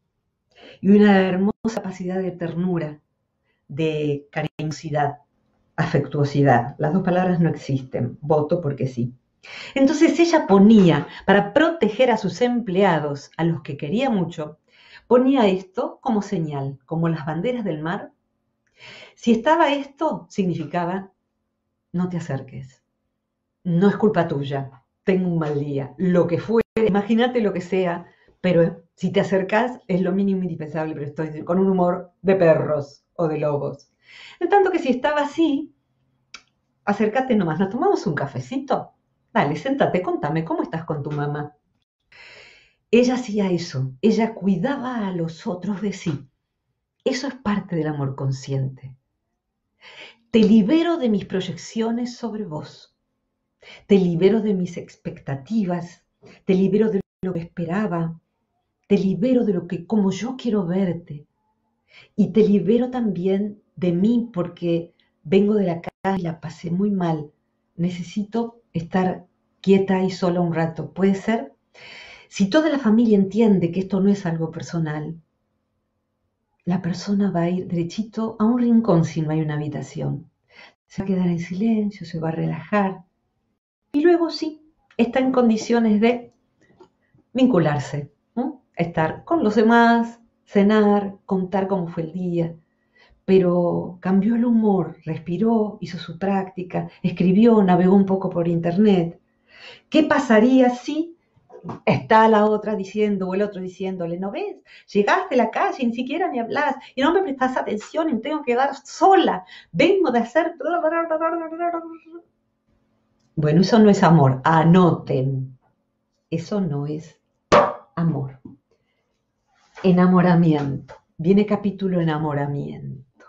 y una hermosa capacidad de ternura, de cariñosidad, afectuosidad. Las dos palabras no existen, voto porque sí. Entonces ella ponía, para proteger a sus empleados, a los que quería mucho, ponía esto como señal, como las banderas del mar. Si estaba esto, significaba, no te acerques, no es culpa tuya, tengo un mal día, lo que fuere, imagínate lo que sea, pero si te acercas es lo mínimo indispensable, pero estoy con un humor de perros o de lobos. En tanto que si estaba así, acércate nomás, ¿nos tomamos un cafecito? Dale, séntate, contame, ¿cómo estás con tu mamá? Ella hacía eso, ella cuidaba a los otros de sí. Eso es parte del amor consciente. Te libero de mis proyecciones sobre vos, te libero de mis expectativas, te libero de lo que esperaba, te libero de lo que, como yo quiero verte, y te libero también de mí porque vengo de la calle y la pasé muy mal. Necesito estar quieta y sola un rato. ¿Puede ser? Si toda la familia entiende que esto no es algo personal, la persona va a ir derechito a un rincón si no hay una habitación. Se va a quedar en silencio, se va a relajar y luego sí, está en condiciones de vincularse, ¿no? Estar con los demás, cenar, contar cómo fue el día. Pero cambió el humor, respiró, hizo su práctica, escribió, navegó un poco por internet. ¿Qué pasaría si está la otra diciendo o el otro diciéndole, ¿no ves? Llegaste a la calle y ni siquiera me hablas y no me prestas atención y me tengo que quedar sola. Vengo de hacer... Bueno, eso no es amor. Anoten. Eso no es amor. Enamoramiento. Viene capítulo enamoramiento.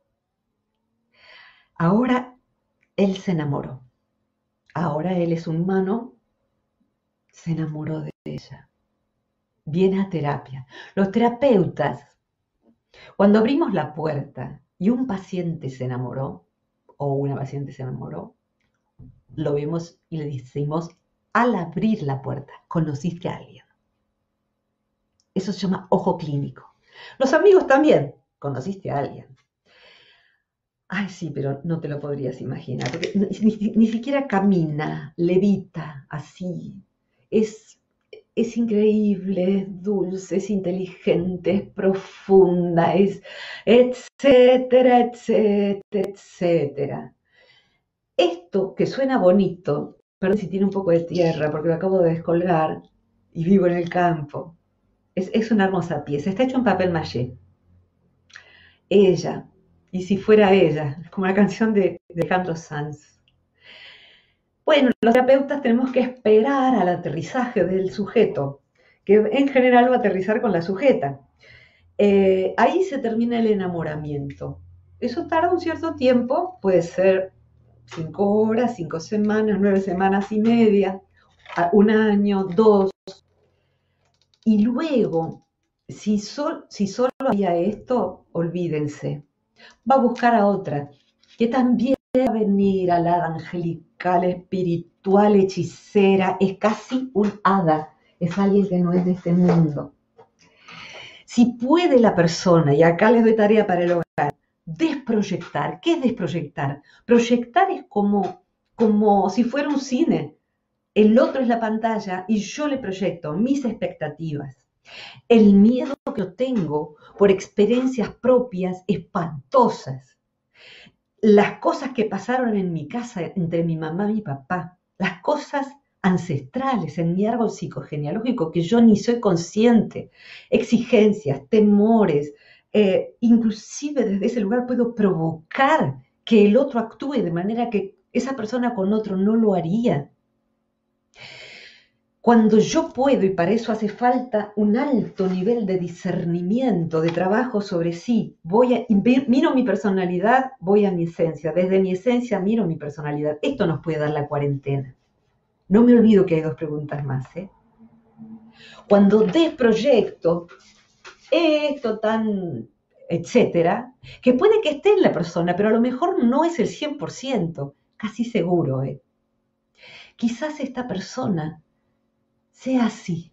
Ahora él se enamoró. Ahora él es un humano. Se enamoró de ella. Viene a terapia. Los terapeutas, cuando abrimos la puerta y un paciente se enamoró, o una paciente se enamoró, lo vemos y le decimos, al abrir la puerta, conociste a alguien. Eso se llama ojo clínico. Los amigos también, conociste a alguien. Ay, sí, pero no te lo podrías imaginar, porque ni, ni siquiera camina, levita, así. Es, es increíble, es dulce, es inteligente, es profunda, es etcétera, etcétera, etcétera. Esto que suena bonito, perdón si tiene un poco de tierra, porque lo acabo de descolgar y vivo en el campo. Es, es una hermosa pieza, está hecho en papel maché. Ella, y si fuera ella, como la canción de, de Alejandro Sanz. Bueno, los terapeutas tenemos que esperar al aterrizaje del sujeto, que en general va a aterrizar con la sujeta. Eh, ahí se termina el enamoramiento. Eso tarda un cierto tiempo, puede ser cinco horas, cinco semanas, nueve semanas y media, un año, dos. Y luego, si, sol, si solo había esto, olvídense. Va a buscar a otra, que también va a venir a la angelical, espiritual, hechicera, es casi un hada, es alguien que no es de este mundo. Si puede la persona, y acá les doy tarea para el hogar, desproyectar. ¿Qué es desproyectar? Proyectar es como, como si fuera un cine. El otro es la pantalla y yo le proyecto mis expectativas. El miedo que yo tengo por experiencias propias espantosas. Las cosas que pasaron en mi casa entre mi mamá y mi papá. Las cosas ancestrales en mi árbol psicogenealógico que yo ni soy consciente. Exigencias, temores. Eh, inclusive desde ese lugar puedo provocar que el otro actúe de manera que esa persona con otro no lo haría. Cuando yo puedo, y para eso hace falta un alto nivel de discernimiento, de trabajo sobre sí, voy a, miro mi personalidad, voy a mi esencia, desde mi esencia miro mi personalidad. Esto nos puede dar la cuarentena. No me olvido que hay dos preguntas más, ¿eh? Cuando desproyecto esto tan, etcétera, que puede que esté en la persona, pero a lo mejor no es el cien por ciento, casi seguro, ¿eh? Quizás esta persona sea así.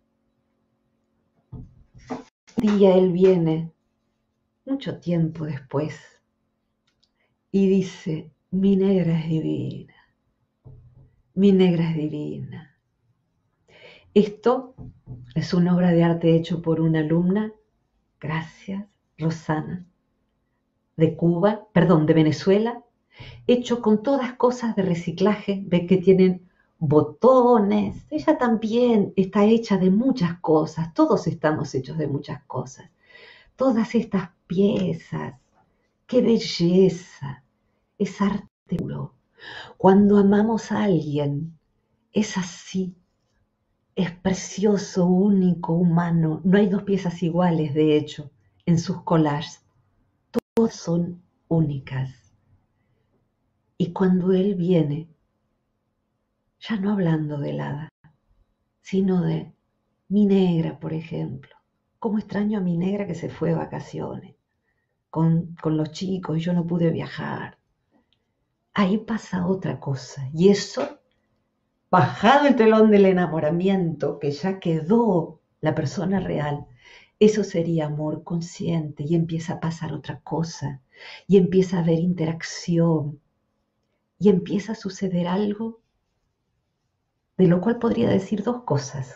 Un día él viene, mucho tiempo después, y dice, mi negra es divina, mi negra es divina. Esto es una obra de arte hecho por una alumna, gracias, Rosana, de Cuba, perdón, de Venezuela, hecho con todas cosas de reciclaje, ve que tienen botones, ella también está hecha de muchas cosas, todos estamos hechos de muchas cosas, todas estas piezas, qué belleza, es arte puro. Cuando amamos a alguien, es así, es precioso, único, humano, no hay dos piezas iguales, de hecho, en sus collages, todas son únicas. Y cuando él viene, ya no hablando del hada, sino de mi negra, por ejemplo. Cómo extraño a mi negra que se fue de vacaciones con, con los chicos y yo no pude viajar. Ahí pasa otra cosa. Y eso, bajado el telón del enamoramiento, que ya quedó la persona real, eso sería amor consciente y empieza a pasar otra cosa. Y empieza a haber interacción. Y empieza a suceder algo de lo cual podría decir dos cosas.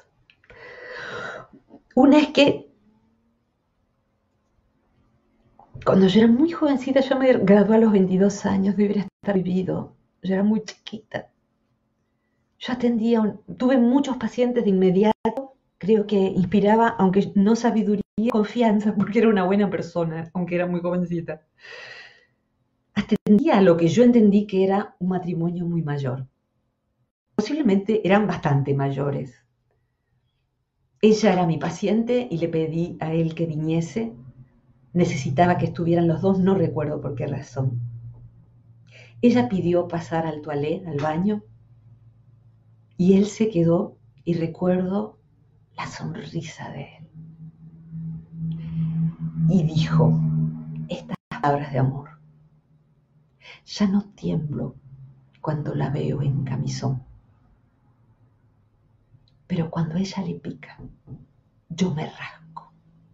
Una es que cuando yo era muy jovencita, yo me gradué a los veintidós años, debería estar vivido, yo era muy chiquita. Yo atendía, un, tuve muchos pacientes de inmediato, creo que inspiraba, aunque no sabiduría, confianza, porque era una buena persona, aunque era muy jovencita. Atendía a lo que yo entendí que era un matrimonio muy mayor. Posiblemente eran bastante mayores. Ella era mi paciente y le pedí a él que viniese. Necesitaba que estuvieran los dos, no recuerdo por qué razón. Ella pidió pasar al toilette, al baño, y él se quedó y recuerdo la sonrisa de él. Y dijo estas palabras de amor. Ya no tiemblo cuando la veo en camisón, pero cuando ella le pica, yo me rasco.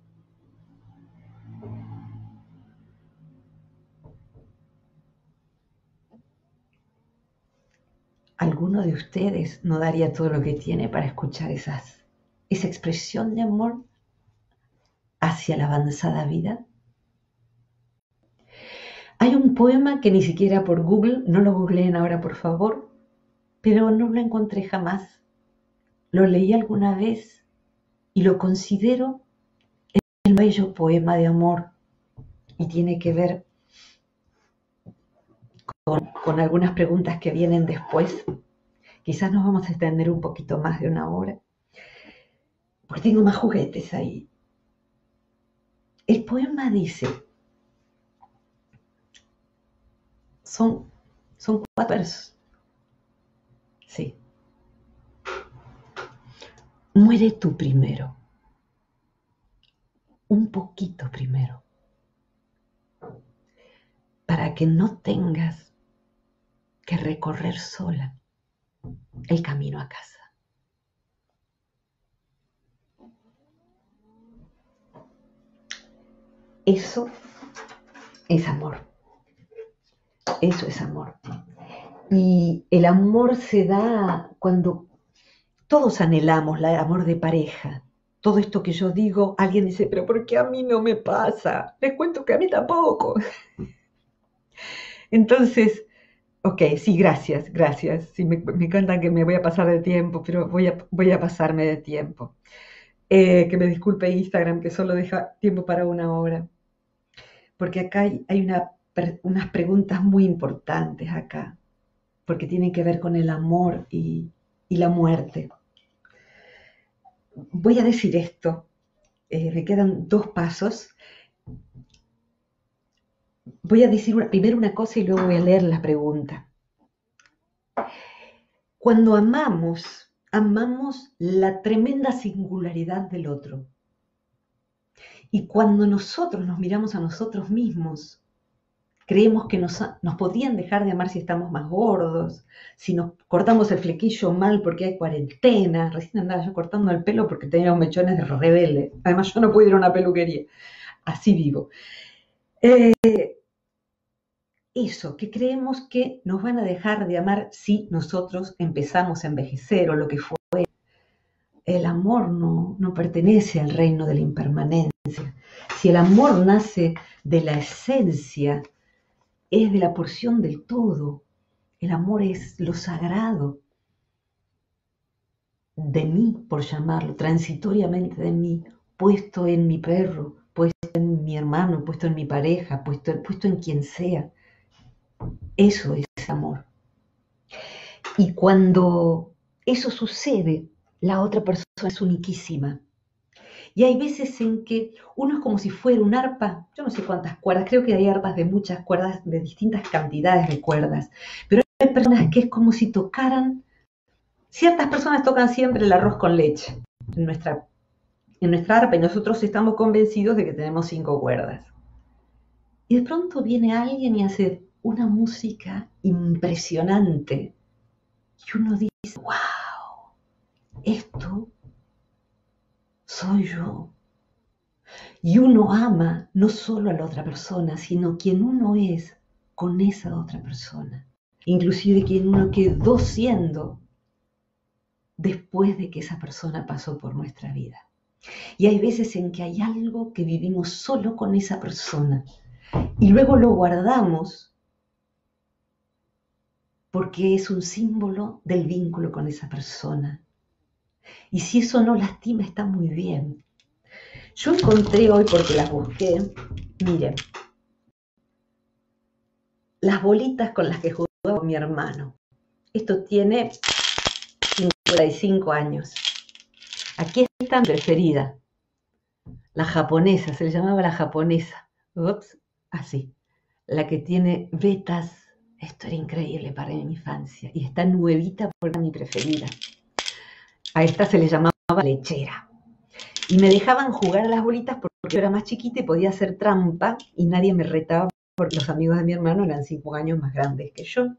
¿Alguno de ustedes no daría todo lo que tiene para escuchar esas, esa expresión de amor hacia la avanzada vida? Hay un poema que ni siquiera por Google, no lo googleen ahora por favor, pero no lo encontré jamás. Lo leí alguna vez y lo considero el bello poema de amor y tiene que ver con, con algunas preguntas que vienen después. Quizás nos vamos a extender un poquito más de una hora, porque tengo más juguetes ahí. El poema dice, son, son cuatro versos. Sí. Muere tú primero, un poquito primero, para que no tengas que recorrer sola el camino a casa. Eso es amor. Eso es amor. Y el amor se da cuando todos anhelamos el amor de pareja. Todo esto que yo digo, alguien dice, pero ¿por qué a mí no me pasa? Les cuento que a mí tampoco. Entonces, ok, sí, gracias, gracias. Sí, me, me encantan que me voy a pasar de tiempo, pero voy a, voy a pasarme de tiempo. Eh, que me disculpe Instagram, que solo deja tiempo para una hora. Porque acá hay, hay una, unas preguntas muy importantes acá, porque tienen que ver con el amor y, y la muerte. Voy a decir esto, eh, me quedan dos pasos. Voy a decir una, primero una cosa y luego voy a leer la pregunta. Cuando amamos, amamos la tremenda singularidad del otro. Y cuando nosotros nos miramos a nosotros mismos, creemos que nos, nos podrían dejar de amar si estamos más gordos, si nos cortamos el flequillo mal porque hay cuarentena. Recién andaba yo cortando el pelo porque tenía unos mechones de rebelde. Además, yo no puedo ir a una peluquería. Así vivo. Eh, eso, que creemos que nos van a dejar de amar si nosotros empezamos a envejecer o lo que fue. El amor no, no pertenece al reino de la impermanencia. Si el amor nace de la esencia, es de la porción del todo. El amor es lo sagrado de mí, por llamarlo, transitoriamente de mí, puesto en mi perro, puesto en mi hermano, puesto en mi pareja, puesto, puesto en quien sea. Eso es amor. Y cuando eso sucede, la otra persona es uniquísima. Y hay veces en que uno es como si fuera un arpa, yo no sé cuántas cuerdas, creo que hay arpas de muchas cuerdas, de distintas cantidades de cuerdas, pero hay personas que es como si tocaran, ciertas personas tocan siempre el arroz con leche en nuestra, en nuestra arpa y nosotros estamos convencidos de que tenemos cinco cuerdas. Y de pronto viene alguien y hace una música impresionante y uno dice, wow, esto soy yo. Y uno ama no solo a la otra persona, sino quien uno es con esa otra persona. Inclusive quien uno quedó siendo después de que esa persona pasó por nuestra vida. Y hay veces en que hay algo que vivimos solo con esa persona y luego lo guardamos porque es un símbolo del vínculo con esa persona. Y si eso no lastima, está muy bien. Yo encontré hoy, porque las busqué, miren, las bolitas con las que jugaba mi hermano. Esto tiene cincuenta y cinco años. Aquí está mi preferida, la japonesa, se le llamaba la japonesa. Ups, así. La que tiene vetas. Esto era increíble para mi infancia. Y está nuevita porque era mi preferida. A esta se le llamaba lechera. Y me dejaban jugar a las bolitas porque yo era más chiquita y podía hacer trampa y nadie me retaba porque los amigos de mi hermano eran cinco años más grandes que yo.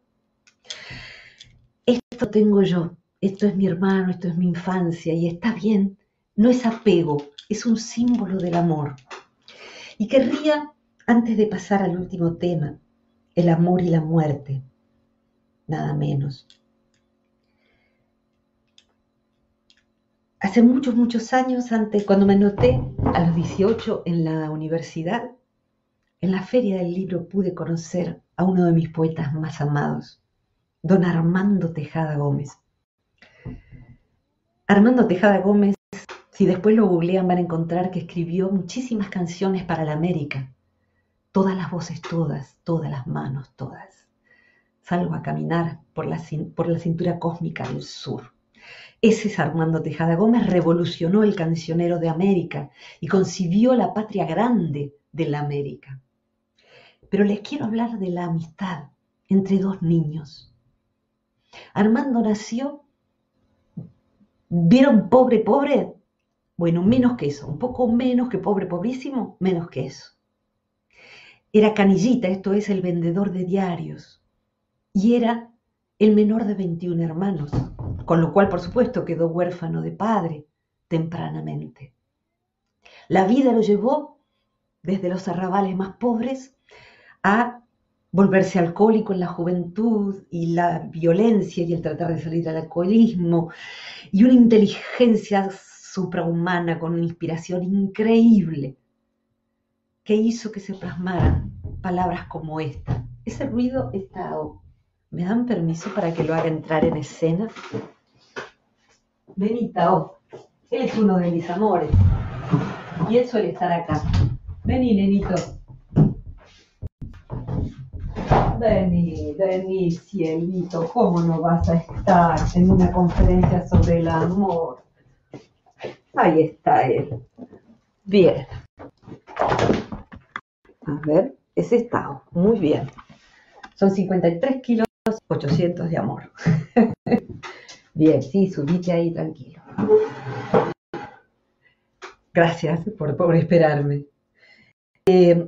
Esto tengo yo, esto es mi hermano, esto es mi infancia y está bien. No es apego, es un símbolo del amor. Y querría, antes de pasar al último tema, el amor y la muerte, nada menos. Hace muchos, muchos años, antes, cuando me anoté a los dieciocho en la universidad, en la Feria del Libro pude conocer a uno de mis poetas más amados, don Armando Tejada Gómez. Armando Tejada Gómez, si después lo googlean van a encontrar que escribió muchísimas canciones para la América. Todas las voces, todas, todas las manos, todas. Salgo a caminar por la, por la cintura cósmica del sur. Ese es Armando Tejada Gómez, revolucionó el cancionero de América y concibió la patria grande de la América. Pero les quiero hablar de la amistad entre dos niños. Armando nació, ¿vieron pobre, pobre? Bueno, menos que eso, un poco menos que pobre, pobrísimo, menos que eso. Era canillita, esto es, el vendedor de diarios, y era el menor de veintiún hermanos, con lo cual, por supuesto, quedó huérfano de padre tempranamente. La vida lo llevó desde los arrabales más pobres a volverse alcohólico en la juventud y la violencia y el tratar de salir del alcoholismo y una inteligencia suprahumana con una inspiración increíble que hizo que se plasmaran palabras como esta. Ese ruido está... ¿Me dan permiso para que lo haga entrar en escena? Vení, Tao. Él es uno de mis amores. Y él suele estar acá. Vení, nenito. Vení, vení, cielito. ¿Cómo no vas a estar en una conferencia sobre el amor? Ahí está él. Bien. A ver, ese es Tao. Muy bien. Son cincuenta y tres kilos, ochocientos de amor. Bien, sí, subite ahí tranquilo. Gracias por, por esperarme. Eh,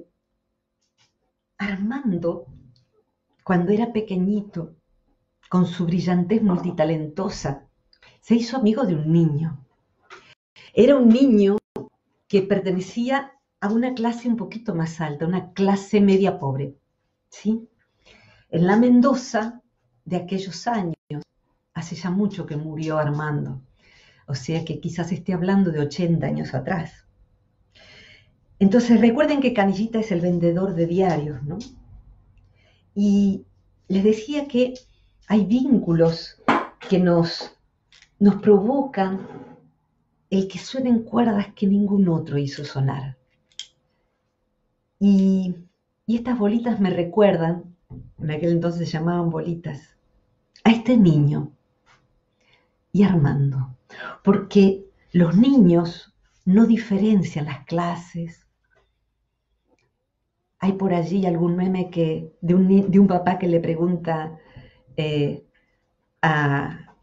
Armando, cuando era pequeñito, con su brillantez multitalentosa, se hizo amigo de un niño. Era un niño que pertenecía a una clase un poquito más alta, una clase media pobre, ¿sí? En la Mendoza de aquellos años, hace ya mucho que murió Armando, o sea que quizás esté hablando de ochenta años atrás. Entonces recuerden que Canillita es el vendedor de diarios, ¿no? Y les decía que hay vínculos que nos, nos provocan el que suenen cuerdas que ningún otro hizo sonar. Y, y estas bolitas me recuerdan, en aquel entonces se llamaban bolitas, a este niño y a Armando, porque los niños no diferencian las clases. Hay por allí algún meme que, de, un, de un papá que le pregunta eh, a,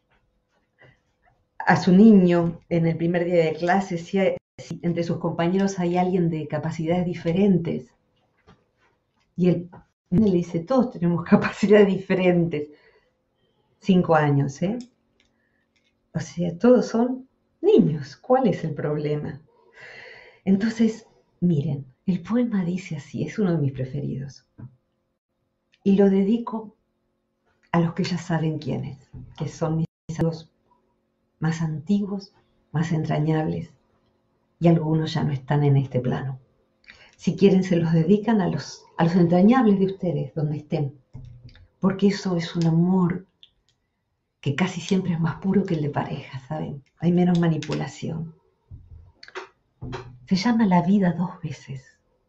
a su niño en el primer día de clase si, hay, si entre sus compañeros hay alguien de capacidades diferentes. Y el niño le dice, todos tenemos capacidades diferentes. Cinco años, ¿eh? O sea, todos son niños. ¿Cuál es el problema? Entonces, miren, el poema dice así, es uno de mis preferidos. Y lo dedico a los que ya saben quiénes, que son mis amigos más antiguos, más entrañables, y algunos ya no están en este plano. Si quieren, se los dedican a los, a los entrañables de ustedes, donde estén, porque eso es un amor que casi siempre es más puro que el de pareja, ¿saben? Hay menos manipulación. Se llama La vida dos veces.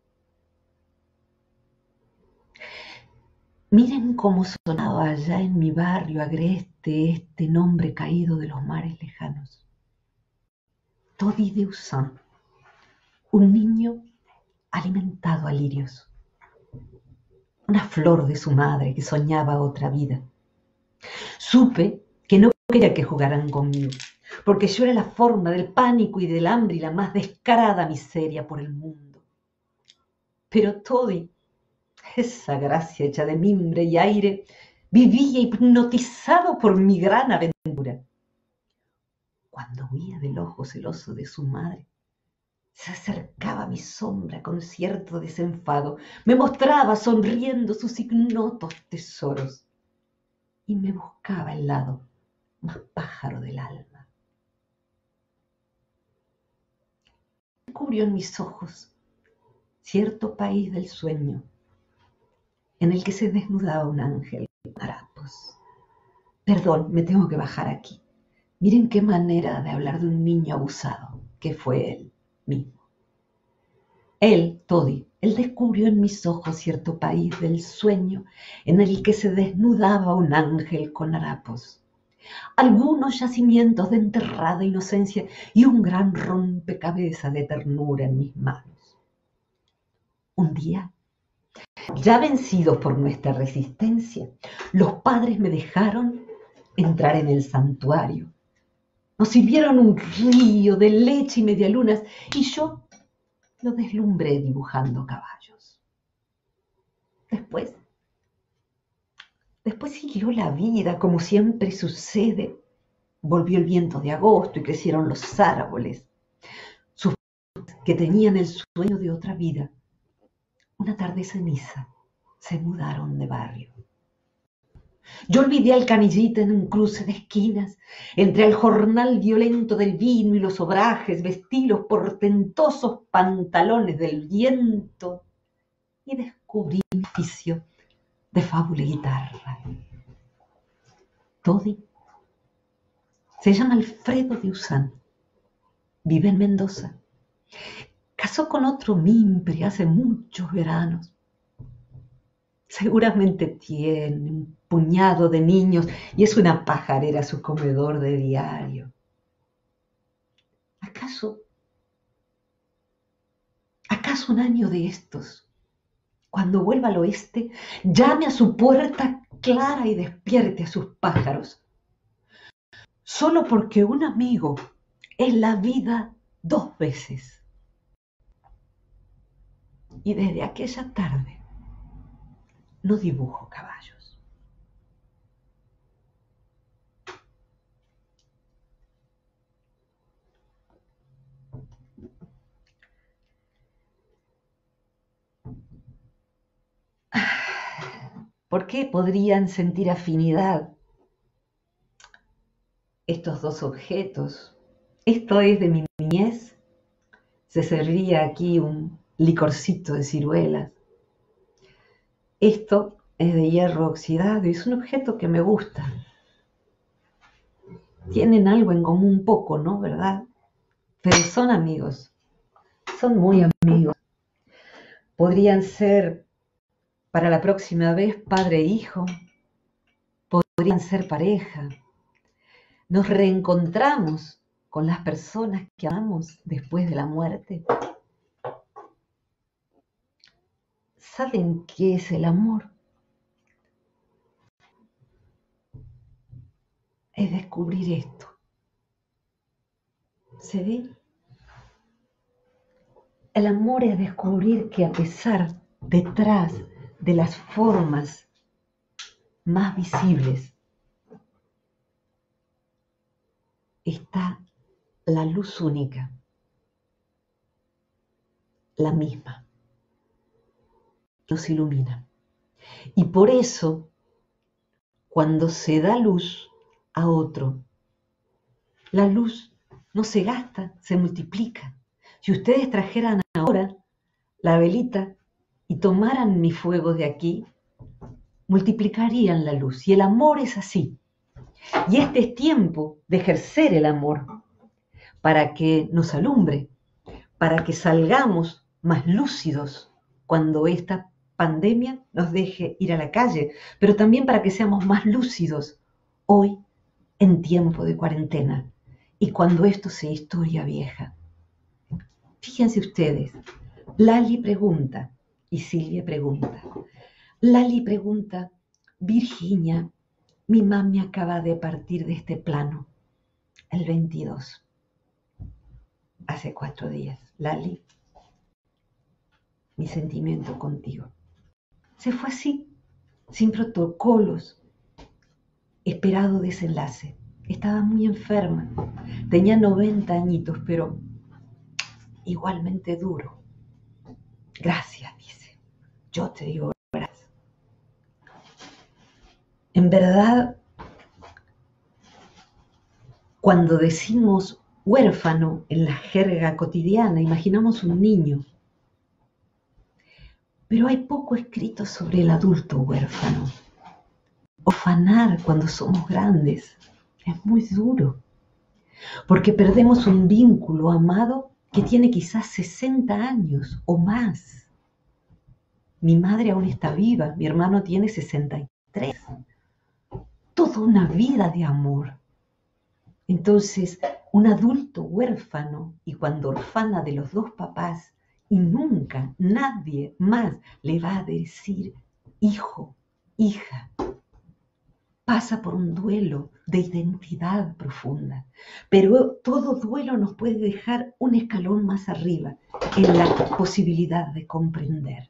Miren cómo sonaba allá en mi barrio agreste este nombre caído de los mares lejanos. Todi de Usan, un niño alimentado a lirios, una flor de su madre que soñaba otra vida. Supe que no quería que jugaran conmigo, porque yo era la forma del pánico y del hambre y la más descarada miseria por el mundo. Pero Todi, esa gracia hecha de mimbre y aire, vivía hipnotizado por mi gran aventura. Cuando huía del ojo celoso de su madre, se acercaba a mi sombra con cierto desenfado, me mostraba sonriendo sus ignotos tesoros y me buscaba el lado más pájaro del alma. Descubrió en mis ojos cierto país del sueño en el que se desnudaba un ángel con harapos. Perdón, me tengo que bajar aquí. Miren qué manera de hablar de un niño abusado, que fue él mismo. Él, Todi, él descubrió en mis ojos cierto país del sueño en el que se desnudaba un ángel con harapos, algunos yacimientos de enterrada inocencia y un gran rompecabezas de ternura en mis manos. Un día, ya vencidos por nuestra resistencia, los padres me dejaron entrar en el santuario. Nos sirvieron un río de leche y medialunas y yo lo deslumbré dibujando caballos. Después, después siguió la vida como siempre sucede. Volvió el viento de agosto y crecieron los árboles, sus que tenían el sueño de otra vida. Una tarde ceniza se mudaron de barrio. Yo olvidé al Canillita en un cruce de esquinas, entre el jornal violento del vino y los obrajes, vestí los portentosos pantalones del viento y descubrí mi oficio de fábula y guitarra. Todi se llama Alfredo de Usán, vive en Mendoza. Casó con otro mimpre hace muchos veranos. Seguramente tiene un puñado de niños y es una pajarera su comedor de diario. ¿Acaso, acaso un año de estos, cuando vuelva al oeste, llame a su puerta clara y despierte a sus pájaros? solo porque un amigo es la vida dos veces. Y desde aquella tarde no dibujo caballos. ¿Por qué podrían sentir afinidad estos dos objetos? Esto es de mi niñez. Se serviría aquí un licorcito de ciruelas. Esto es de hierro oxidado y es un objeto que me gusta. Tienen algo en común poco, ¿no? ¿Verdad? Pero son amigos. Son muy amigos. Podrían ser para la próxima vez padre e hijo. Podrían ser pareja. Nos reencontramos con las personas que amamos después de la muerte. ¿Saben qué es el amor? Es descubrir esto. ¿Se ve? El amor es descubrir que a pesar, detrás de las formas más visibles, está la luz única, la misma, que nos ilumina. Y por eso, cuando se da luz a otro, la luz no se gasta, se multiplica. Si ustedes trajeran ahora la velita y tomaran mi fuego de aquí, multiplicarían la luz. Y el amor es así. Y este es tiempo de ejercer el amor para que nos alumbre, para que salgamos más lúcidos cuando esta pandemia nos deje ir a la calle, pero también para que seamos más lúcidos hoy en tiempo de cuarentena y cuando esto sea historia vieja. Fíjense ustedes, Lali pregunta y Silvia pregunta. Lali pregunta, Virginia, mi mami acaba de partir de este plano el veintidós, hace cuatro días. Lali, mi sentimiento contigo. Se fue así, sin protocolos, esperado desenlace. Estaba muy enferma, tenía noventa añitos, pero igualmente duro. Gracias, dice. Yo te digo gracias. En verdad, cuando decimos huérfano en la jerga cotidiana, imaginamos un niño. Pero hay poco escrito sobre el adulto huérfano. Orfanar cuando somos grandes es muy duro, porque perdemos un vínculo amado que tiene quizás sesenta años o más. Mi madre aún está viva, mi hermano tiene sesenta y tres. Toda una vida de amor. Entonces, un adulto huérfano, y cuando orfana de los dos papás, y nunca nadie más le va a decir hijo, hija, pasa por un duelo de identidad profunda. Pero todo duelo nos puede dejar un escalón más arriba en la posibilidad de comprender.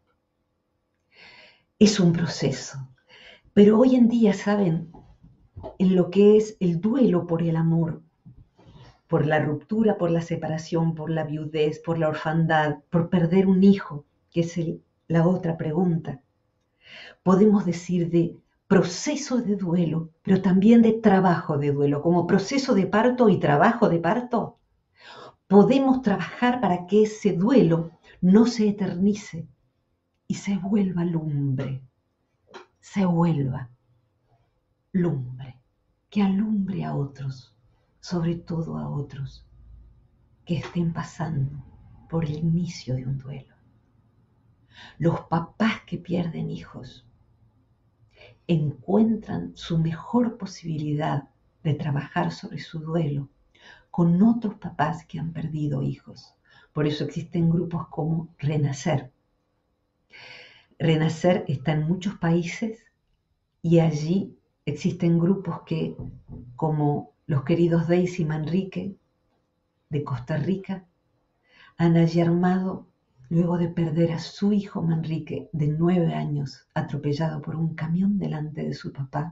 Es un proceso. Pero hoy en día, ¿saben? En lo que es el duelo por el amor, por la ruptura, por la separación, por la viudez, por la orfandad, por perder un hijo, que es el, la otra pregunta. Podemos decir de proceso de duelo, pero también de trabajo de duelo, como proceso de parto y trabajo de parto. Podemos trabajar para que ese duelo no se eternice y se vuelva lumbre, se vuelva lumbre, que alumbre a otros, sobre todo a otros que estén pasando por el inicio de un duelo. Los papás que pierden hijos encuentran su mejor posibilidad de trabajar sobre su duelo con otros papás que han perdido hijos. Por eso existen grupos como Renacer. Renacer está en muchos países y allí existen grupos que, como los queridos Daisy Manrique de Costa Rica han allí armado luego de perder a su hijo Manrique de nueve años atropellado por un camión delante de su papá.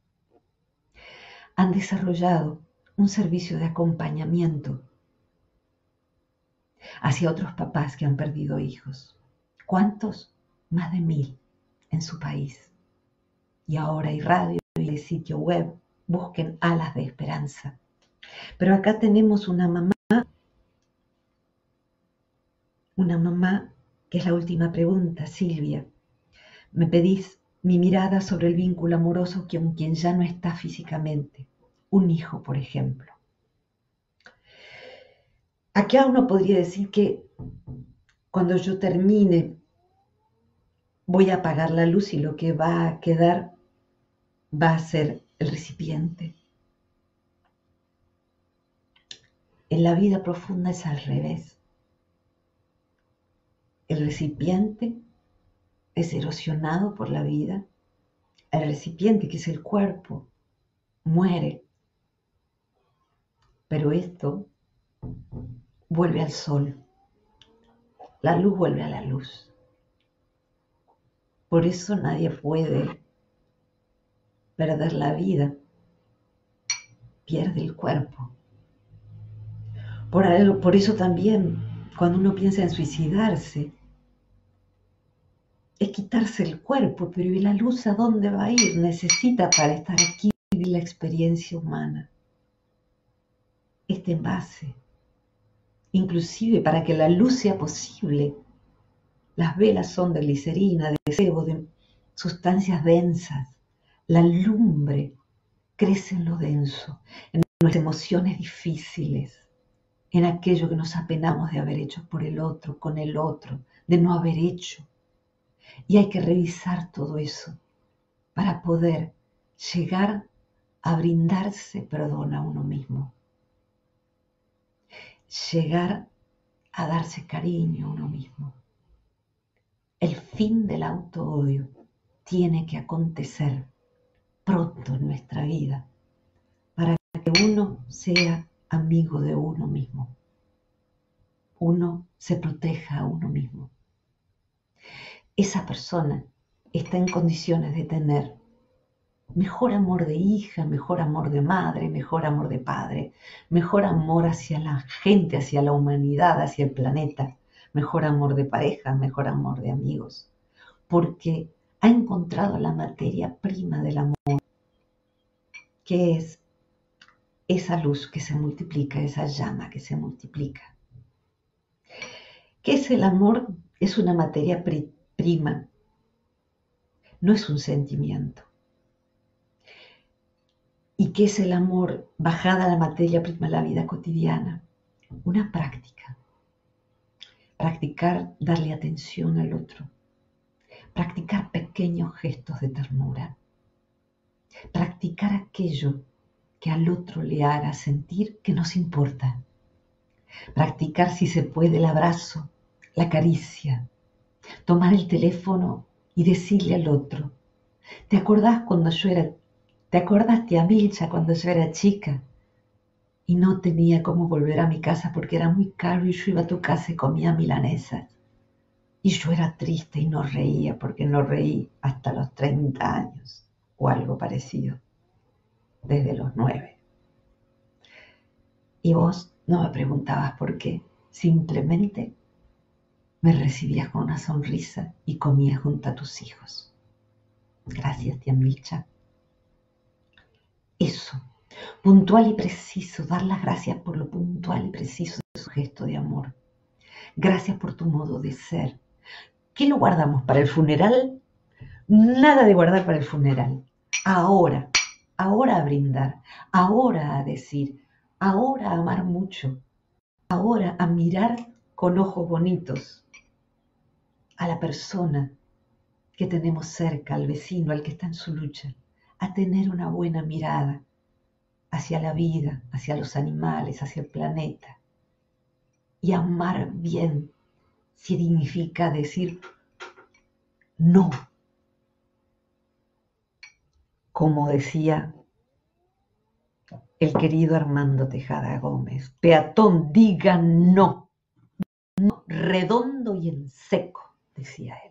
Han desarrollado un servicio de acompañamiento hacia otros papás que han perdido hijos. ¿Cuántos? Más de mil en su país. Y ahora hay radio y sitio web. Busquen Alas de Esperanza. Pero acá tenemos una mamá, una mamá que es la última pregunta, Silvia. Me pedís mi mirada sobre el vínculo amoroso con quien ya no está físicamente. Un hijo, por ejemplo. Acá uno podría decir que cuando yo termine voy a apagar la luz y lo que va a quedar va a ser el recipiente. En la vida profunda es al revés. El recipiente es erosionado por la vida. El recipiente, que es el cuerpo, muere. Pero esto vuelve al sol. La luz vuelve a la luz. Por eso nadie puede perder la vida. Pierde el cuerpo. Por, por eso también, cuando uno piensa en suicidarse, es quitarse el cuerpo, pero ¿y la luz a dónde va a ir? Necesita para estar aquí vivir la experiencia humana. Este envase. Inclusive para que la luz sea posible, las velas son de glicerina, de sebo, de sustancias densas. La lumbre crece en lo denso, en nuestras emociones difíciles, en aquello que nos apenamos de haber hecho por el otro, con el otro, de no haber hecho. Y hay que revisar todo eso para poder llegar a brindarse perdón a uno mismo. Llegar a darse cariño a uno mismo. El fin del auto-odio tiene que acontecer pronto en nuestra vida para que uno sea amigo de uno mismo. Uno se proteja a uno mismo. Esa persona está en condiciones de tener mejor amor de hija, mejor amor de madre, mejor amor de padre, mejor amor hacia la gente, hacia la humanidad, hacia el planeta, mejor amor de pareja, mejor amor de amigos, porque ha encontrado la materia prima del amor, que es esa luz que se multiplica, esa llama que se multiplica. ¿Qué es el amor? Es una materia prima, no es un sentimiento. ¿Y qué es el amor bajada a la materia prima de la vida cotidiana? Una práctica. Practicar darle atención al otro. Practicar pequeños gestos de ternura. Practicar aquello que al otro le haga sentir que nos importa. Practicar, si se puede, el abrazo, la caricia. Tomar el teléfono y decirle al otro: ¿te acordás cuando yo era ¿Te acuerdas, tía Milcha, cuando yo era chica y no tenía cómo volver a mi casa porque era muy caro y yo iba a tu casa y comía milanesas? Y yo era triste y no reía porque no reí hasta los treinta años o algo parecido, desde los nueve. Y vos no me preguntabas por qué, simplemente me recibías con una sonrisa y comías junto a tus hijos. Gracias, tía Milcha. Eso, puntual y preciso, dar las gracias por lo puntual y preciso de su gesto de amor. Gracias por tu modo de ser. ¿Qué lo guardamos para el funeral? Nada de guardar para el funeral. Ahora, ahora a brindar, ahora a decir, ahora a amar mucho, ahora a mirar con ojos bonitos a la persona que tenemos cerca, al vecino, al que está en su lucha, a tener una buena mirada hacia la vida, hacia los animales, hacia el planeta. Y amar bien significa decir no. Como decía el querido Armando Tejada Gómez. Peatón, diga no. No, redondo y en seco, decía él.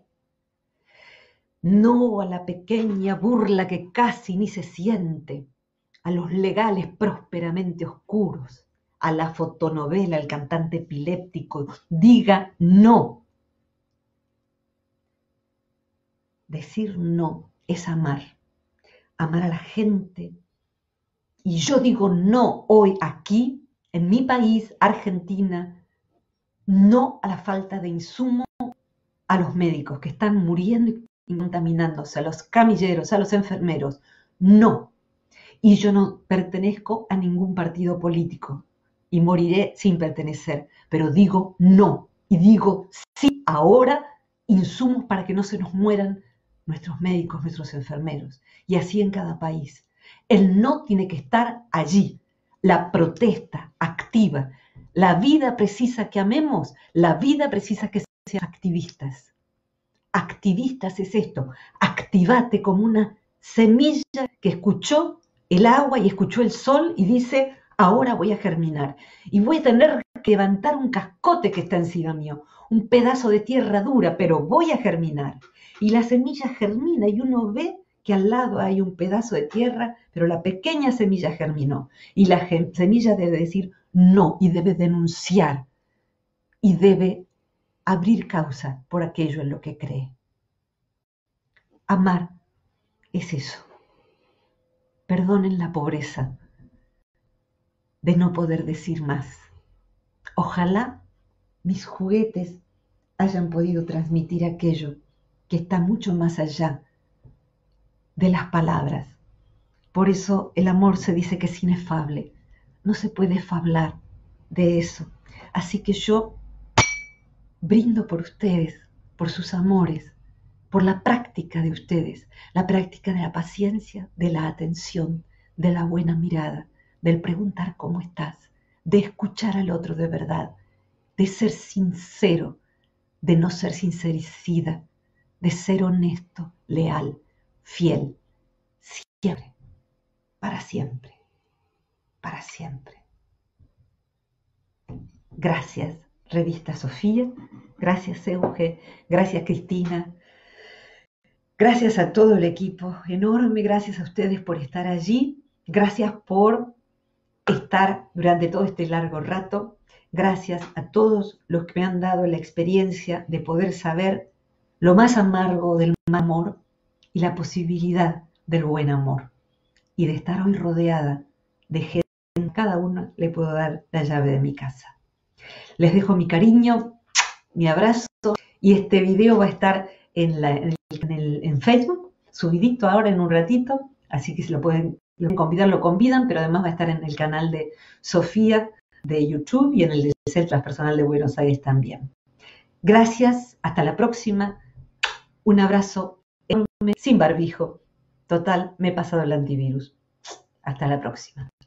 No a la pequeña burla que casi ni se siente, a los legales prósperamente oscuros, a la fotonovela, el cantante epiléptico. Diga no. Decir no es amar, amar a la gente. Y yo digo no hoy aquí, en mi país, Argentina, no a la falta de insumo, a los médicos que están muriendo y contaminándose, a los camilleros, a los enfermeros. No. Y yo no pertenezco a ningún partido político y moriré sin pertenecer, pero digo no y digo sí ahora, insumos para que no se nos mueran nuestros médicos, nuestros enfermeros, y así en cada país. El no tiene que estar allí, la protesta activa. La vida precisa que amemos, la vida precisa que sean activistas. Activistas es esto, activate como una semilla que escuchó el agua y escuchó el sol y dice, ahora voy a germinar. Y voy a tener que levantar un cascote que está encima mío, un pedazo de tierra dura, pero voy a germinar. Y la semilla germina y uno ve que al lado hay un pedazo de tierra, pero la pequeña semilla germinó. Y la semilla debe decir no y debe denunciar y debe abrir causa por aquello en lo que cree. Amar es eso. Perdonen la pobreza de no poder decir más. Ojalá mis juguetes hayan podido transmitir aquello que está mucho más allá de las palabras. Por eso el amor se dice que es inefable. No se puede fablar de eso. Así que yo brindo por ustedes, por sus amores, por la práctica de ustedes, la práctica de la paciencia, de la atención, de la buena mirada, del preguntar cómo estás, de escuchar al otro de verdad, de ser sincero, de no ser sincericida, de ser honesto, leal, fiel, siempre, para siempre, para siempre. Gracias, Revista Sofía, gracias, Euge, gracias, Cristina. Gracias a todo el equipo, enorme gracias a ustedes por estar allí, gracias por estar durante todo este largo rato, gracias a todos los que me han dado la experiencia de poder saber lo más amargo del amor y la posibilidad del buen amor, y de estar hoy rodeada de gente, a cada uno le puedo dar la llave de mi casa. Les dejo mi cariño, mi abrazo, y este video va a estar en la... En En, el, en Facebook, subidito ahora en un ratito, así que si lo pueden, lo pueden convidar, lo convidan, pero además va a estar en el canal de Sofía de YouTube y en el de Celtas Personal de Buenos Aires también. Gracias, hasta la próxima, un abrazo enorme, sin barbijo, total, me he pasado el antivirus. Hasta la próxima.